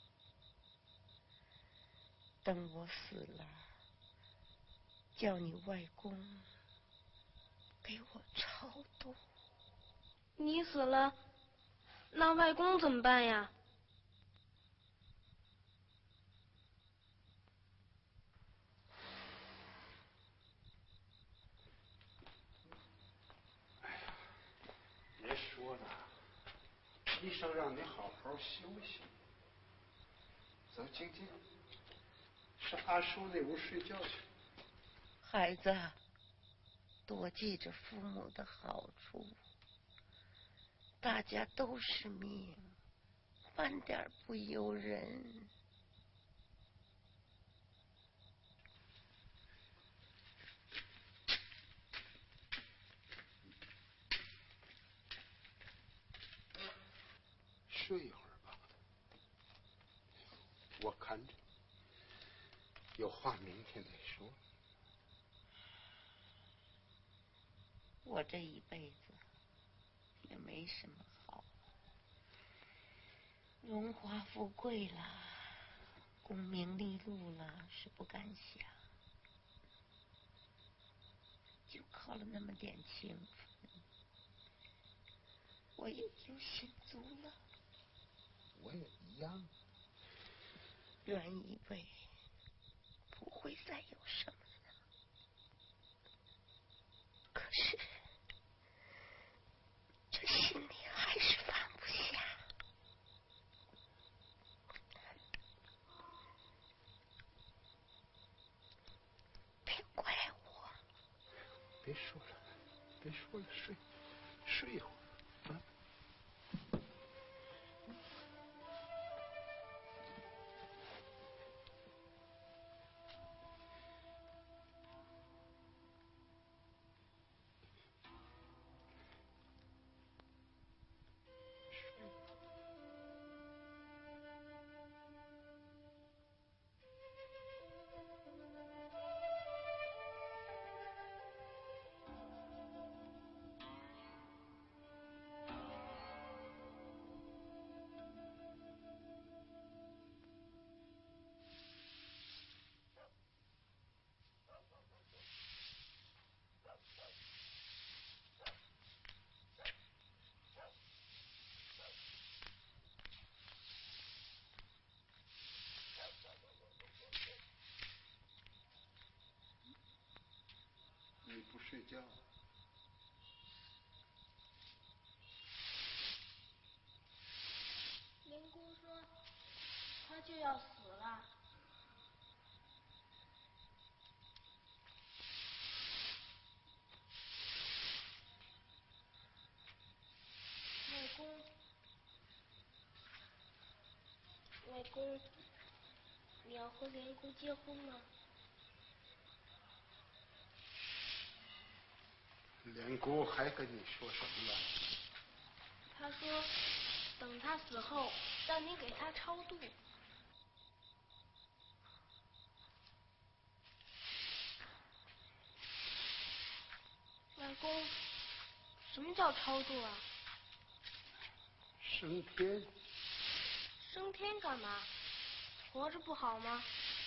等我死了，叫你外公给我超度。 你死了，那外公怎么办呀？ 别说了，医生让你好好休息。走，晶晶，上阿叔那屋睡觉去。 孩子，多记着父母的好处。大家都是命，半点不由人。 睡一会儿吧，我看着，有话明天再说。 我这一辈子也没什么好，荣华富贵了，功名利禄了是不敢想，就靠了那么点情分，我也就心足了。 我也一样。 原以为不会再有什么了，可是这心里还是放不下。别怪我。 别说了，别说了，睡，睡一会儿啊。 不睡觉？ 连姑说他就要死了。外公，外公，你要和连姑结婚吗？ 连姑还跟你说什么了？ 他说，等他死后，让你给他超度。外公，什么叫超度啊？ 升天。 升天干嘛？活着不好吗？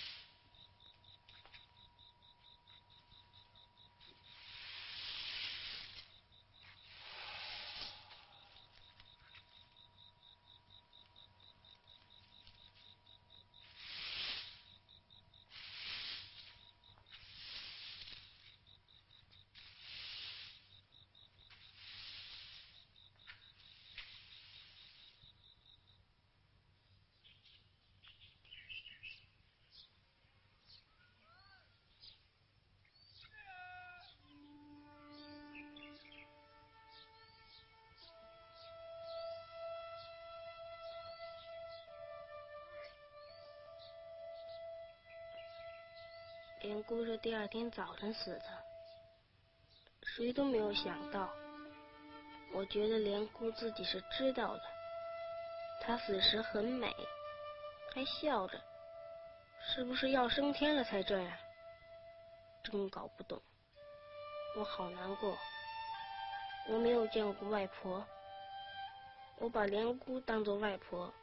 连姑是第二天早晨死的，谁都没有想到。我觉得连姑自己是知道的，她死时很美，还笑着，是不是要升天了才这样？真搞不懂，我好难过。我没有见过外婆，我把连姑当作外婆。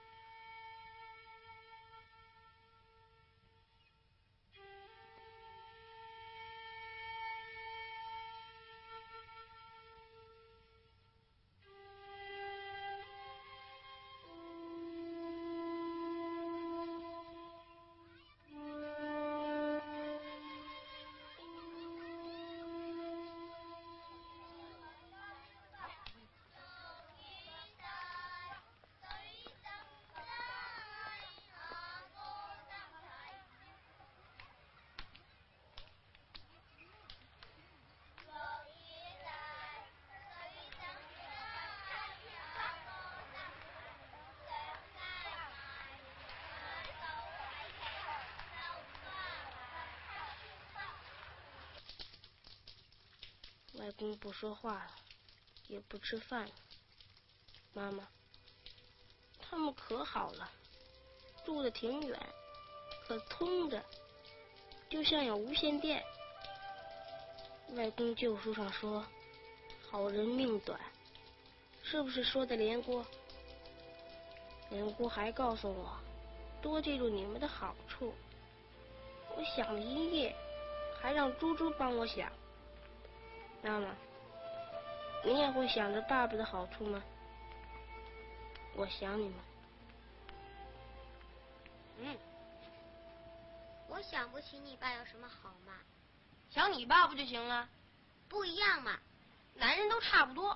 外公不说话了，也不吃饭了。妈妈，他们可好了，住得挺远，可通着，就像有无线电。外公旧书上说，好人命短，是不是说的连姑？连姑还告诉我，多记住你们的好处。我想了一夜，还让猪猪帮我想。妈妈，你也会想着爸爸的好处吗？我想你们。 嗯，我想不起你爸有什么好嘛。 想你爸不就行了？ 不一样嘛， 男人都差不多。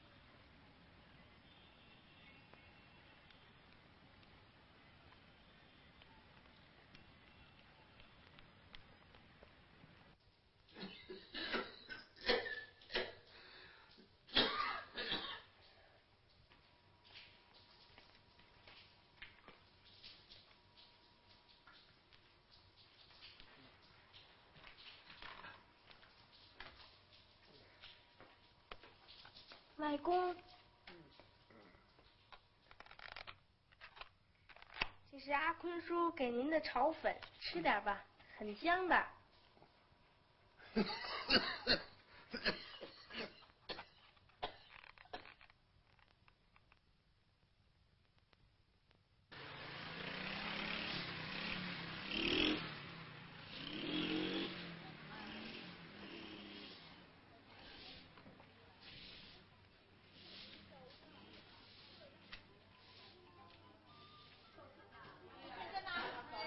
外公，这是阿坤叔给您的炒粉，吃点吧，很香的。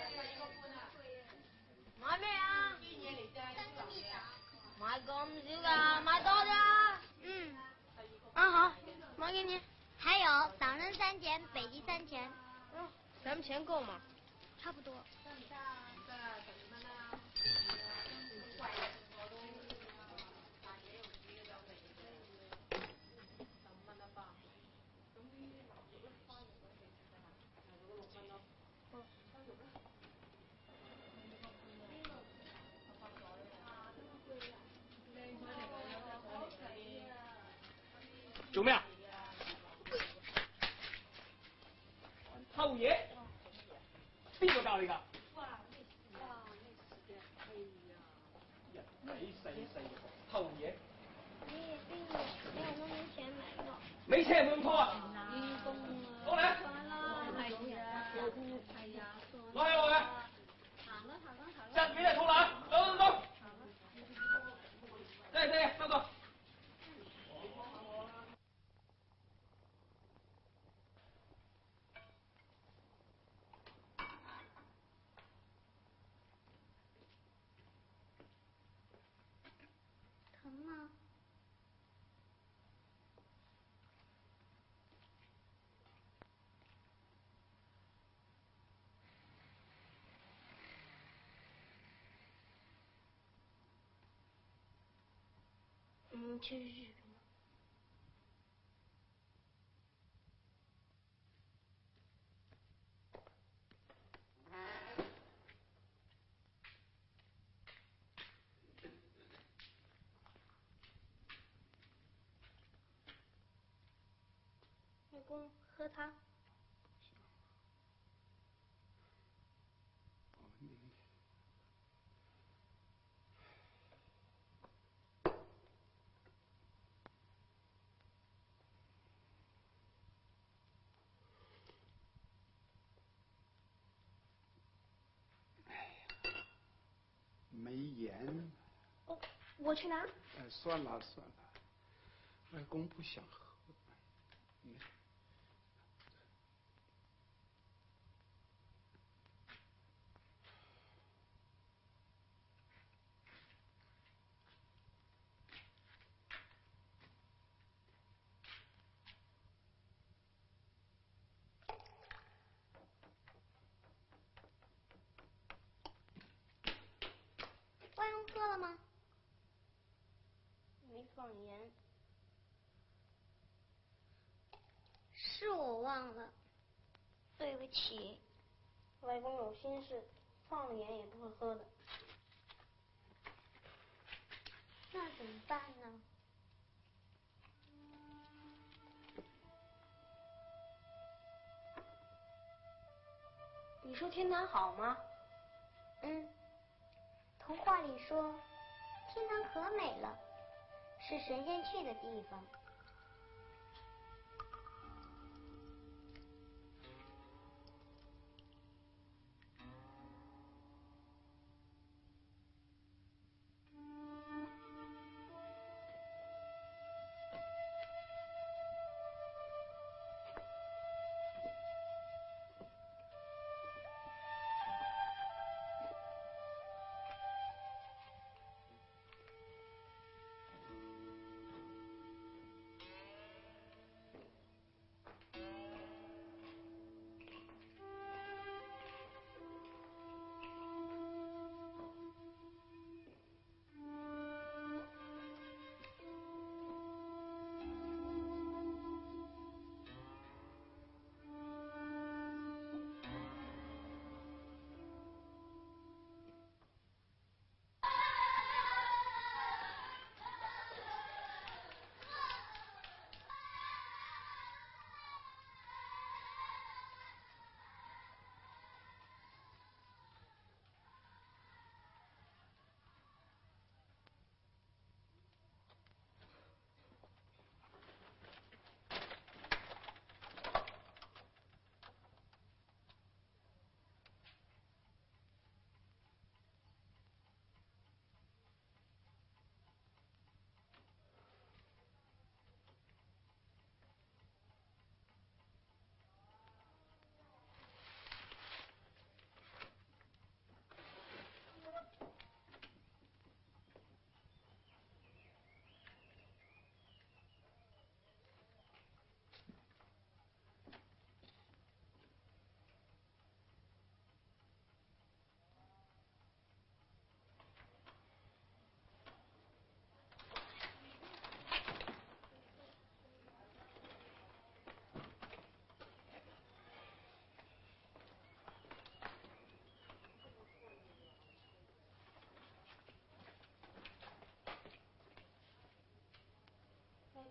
妈咪啊，妈讲唔少噶， 钱，北极三钱。 嗯，咱们钱够吗？ 差不多。 救命！他五爷，邊個教你㗎？哇！你細細他五爺。 你也对呀，我都没钱买了。 没钱不用拖啊！過嚟。 哎呀，哎呀， 落去落去。站別嚟拖啦！走走走。對對，收到。 疼吗？ 嗯，去去去。老公，喝汤。 没盐。 哦，我去拿。 哎，算了算了，外公不想喝。嗯。 外公喝了吗？ 没放盐。 是我忘了，对不起。 外公有心事，放了盐也不会喝的。 那怎么办呢？ 你说天堂好吗？ 嗯，童话里说天堂可美了，是神仙去的地方。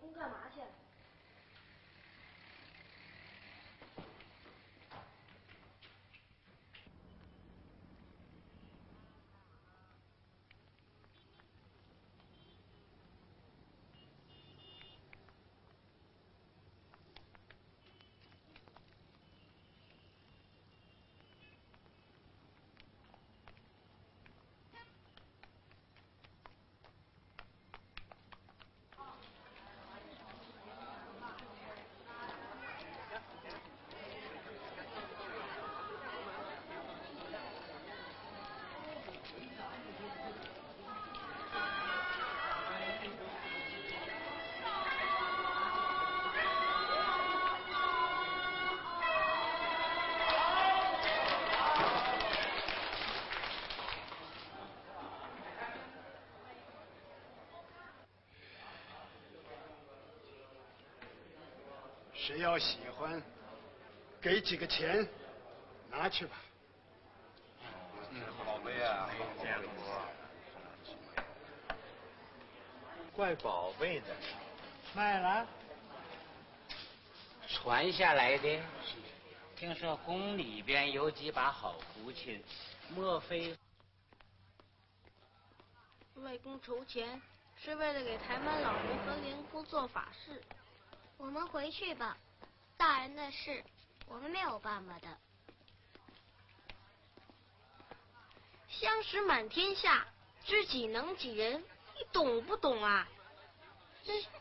公干嘛去？ 谁要喜欢，给几个钱，拿去吧。 嗯，好呗呀，这样怪宝贝的，卖了。传下来的，听说宫里边有几把好胡琴，莫非？ 外公筹钱是为了给台湾老人和莲姑做法事。 我们回去吧，大人的事我们没有办法的。 相识满天下，知己能几人？你懂不懂啊？真是。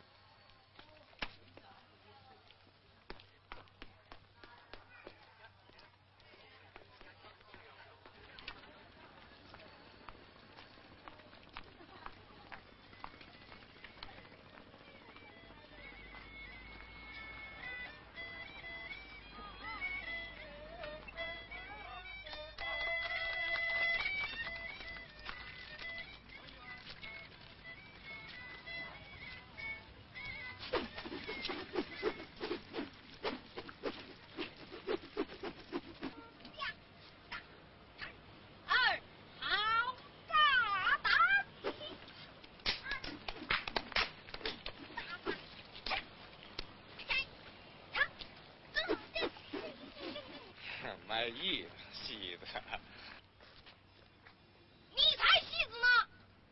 卖艺戏的， 你才戏子呢！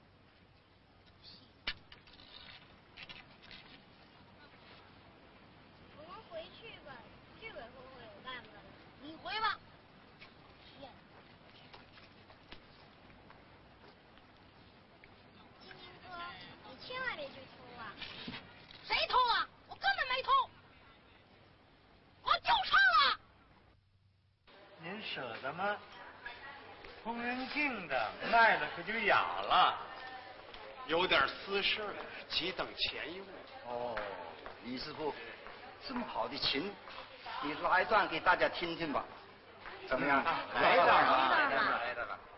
我们回去吧，居委会会有办法的。你回吧。金金哥，你千万别去偷啊！谁偷了？我根本没偷，我就唱了。 您舍得吗？通人性的，卖了可就哑了。 有点私事，急等钱用。 哦，李师傅，这么好的琴，你拉一段给大家听听吧，怎么样？ 来一段吧， 来一段吧，来一段吧。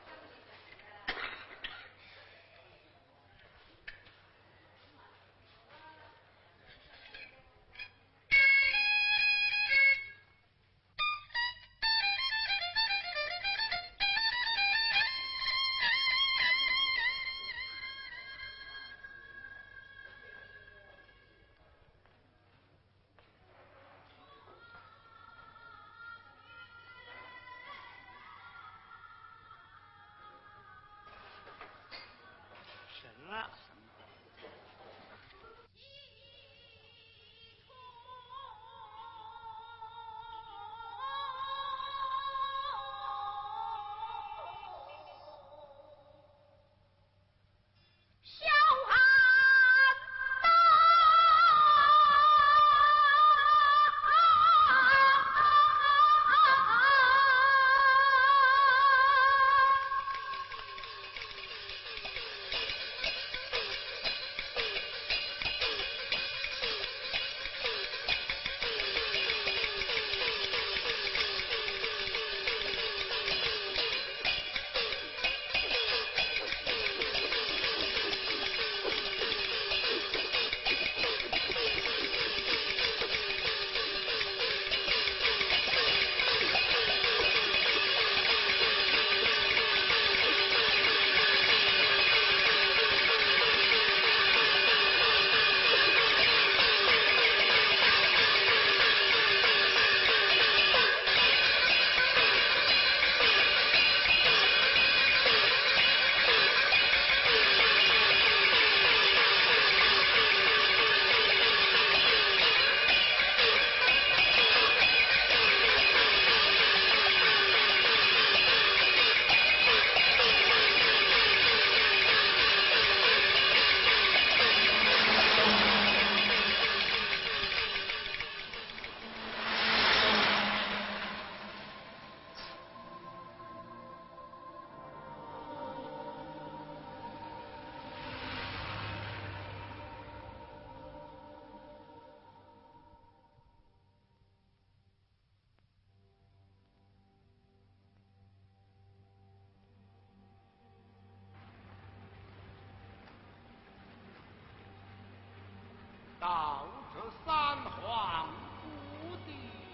到这三皇五帝，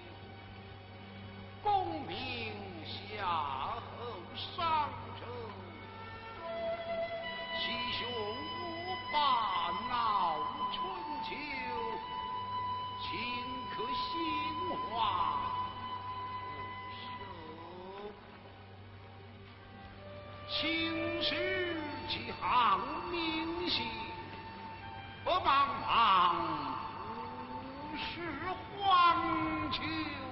功名夏后商周，七雄五霸闹春秋，顷刻兴化不朽。青史其行明星，不茫茫不是荒丘。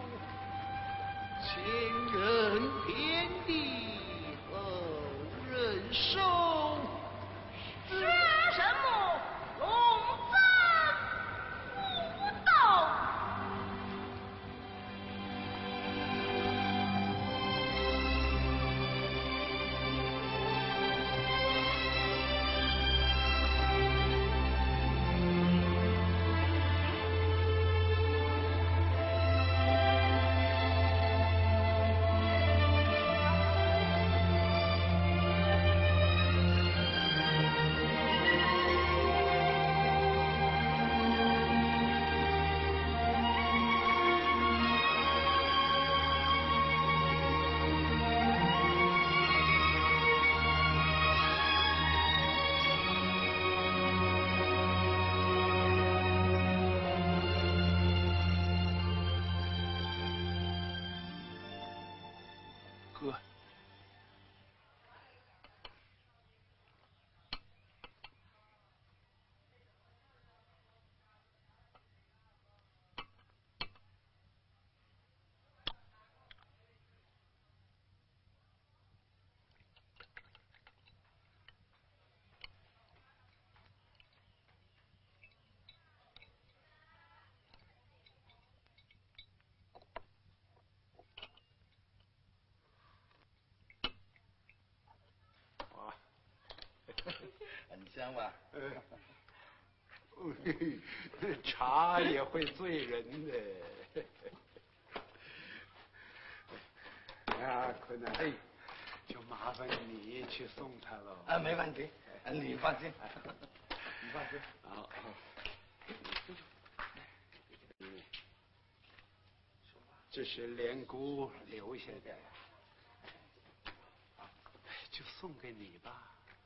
前人天地，后人收。 是什么龙争虎斗？ 喝。 很香吧？ 茶也会醉人的。啊，坤呐，哎，就麻烦你去送他了。 啊，没问题，你放心，你放心。 好，这是莲姑留下的，就送给你吧。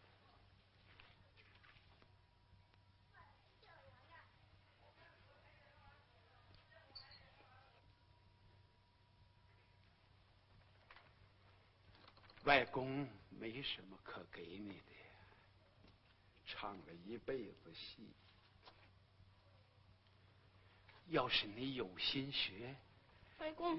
外公没什么可给你的，唱了一辈子戏，要是你有心学， 外公，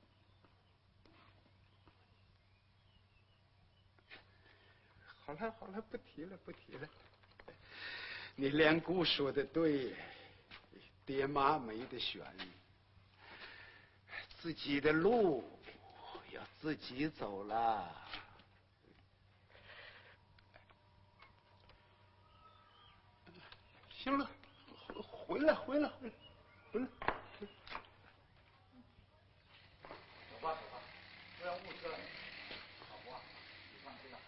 好了好了，不提了不提了。你莲姑说的对，爹妈没得选，自己的路要自己走了。行了，回来回来回来回来。 走吧走吧，不要误车了。老婆，你放心了。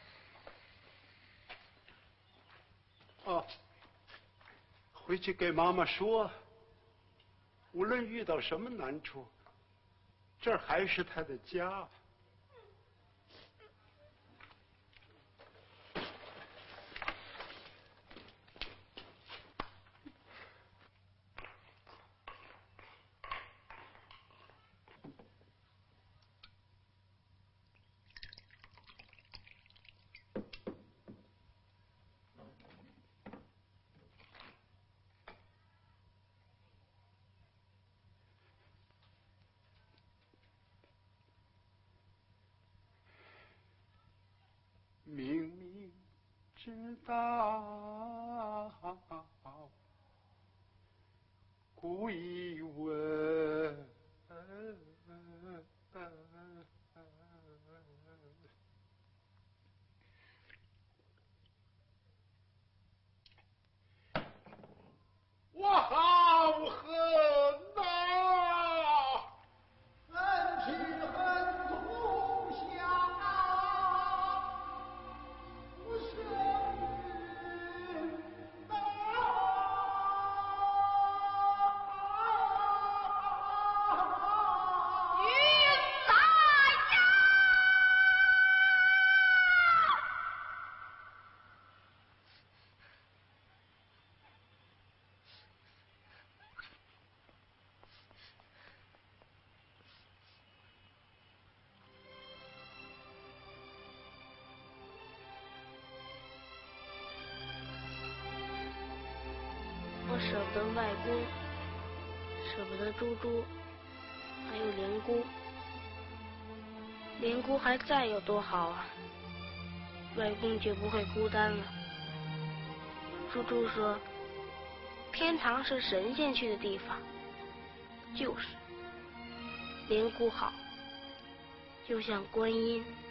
哦，回去给妈妈说，无论遇到什么难处，这儿还是她的家。明明知道故意问，我好恨呐！恩情恨同乡。相遇难。 舍不得外公，舍不得猪猪，还有莲姑。莲姑还在有多好啊？外公就不会孤单了。猪猪说，天堂是神仙去的地方，就是。莲姑好，就像观音。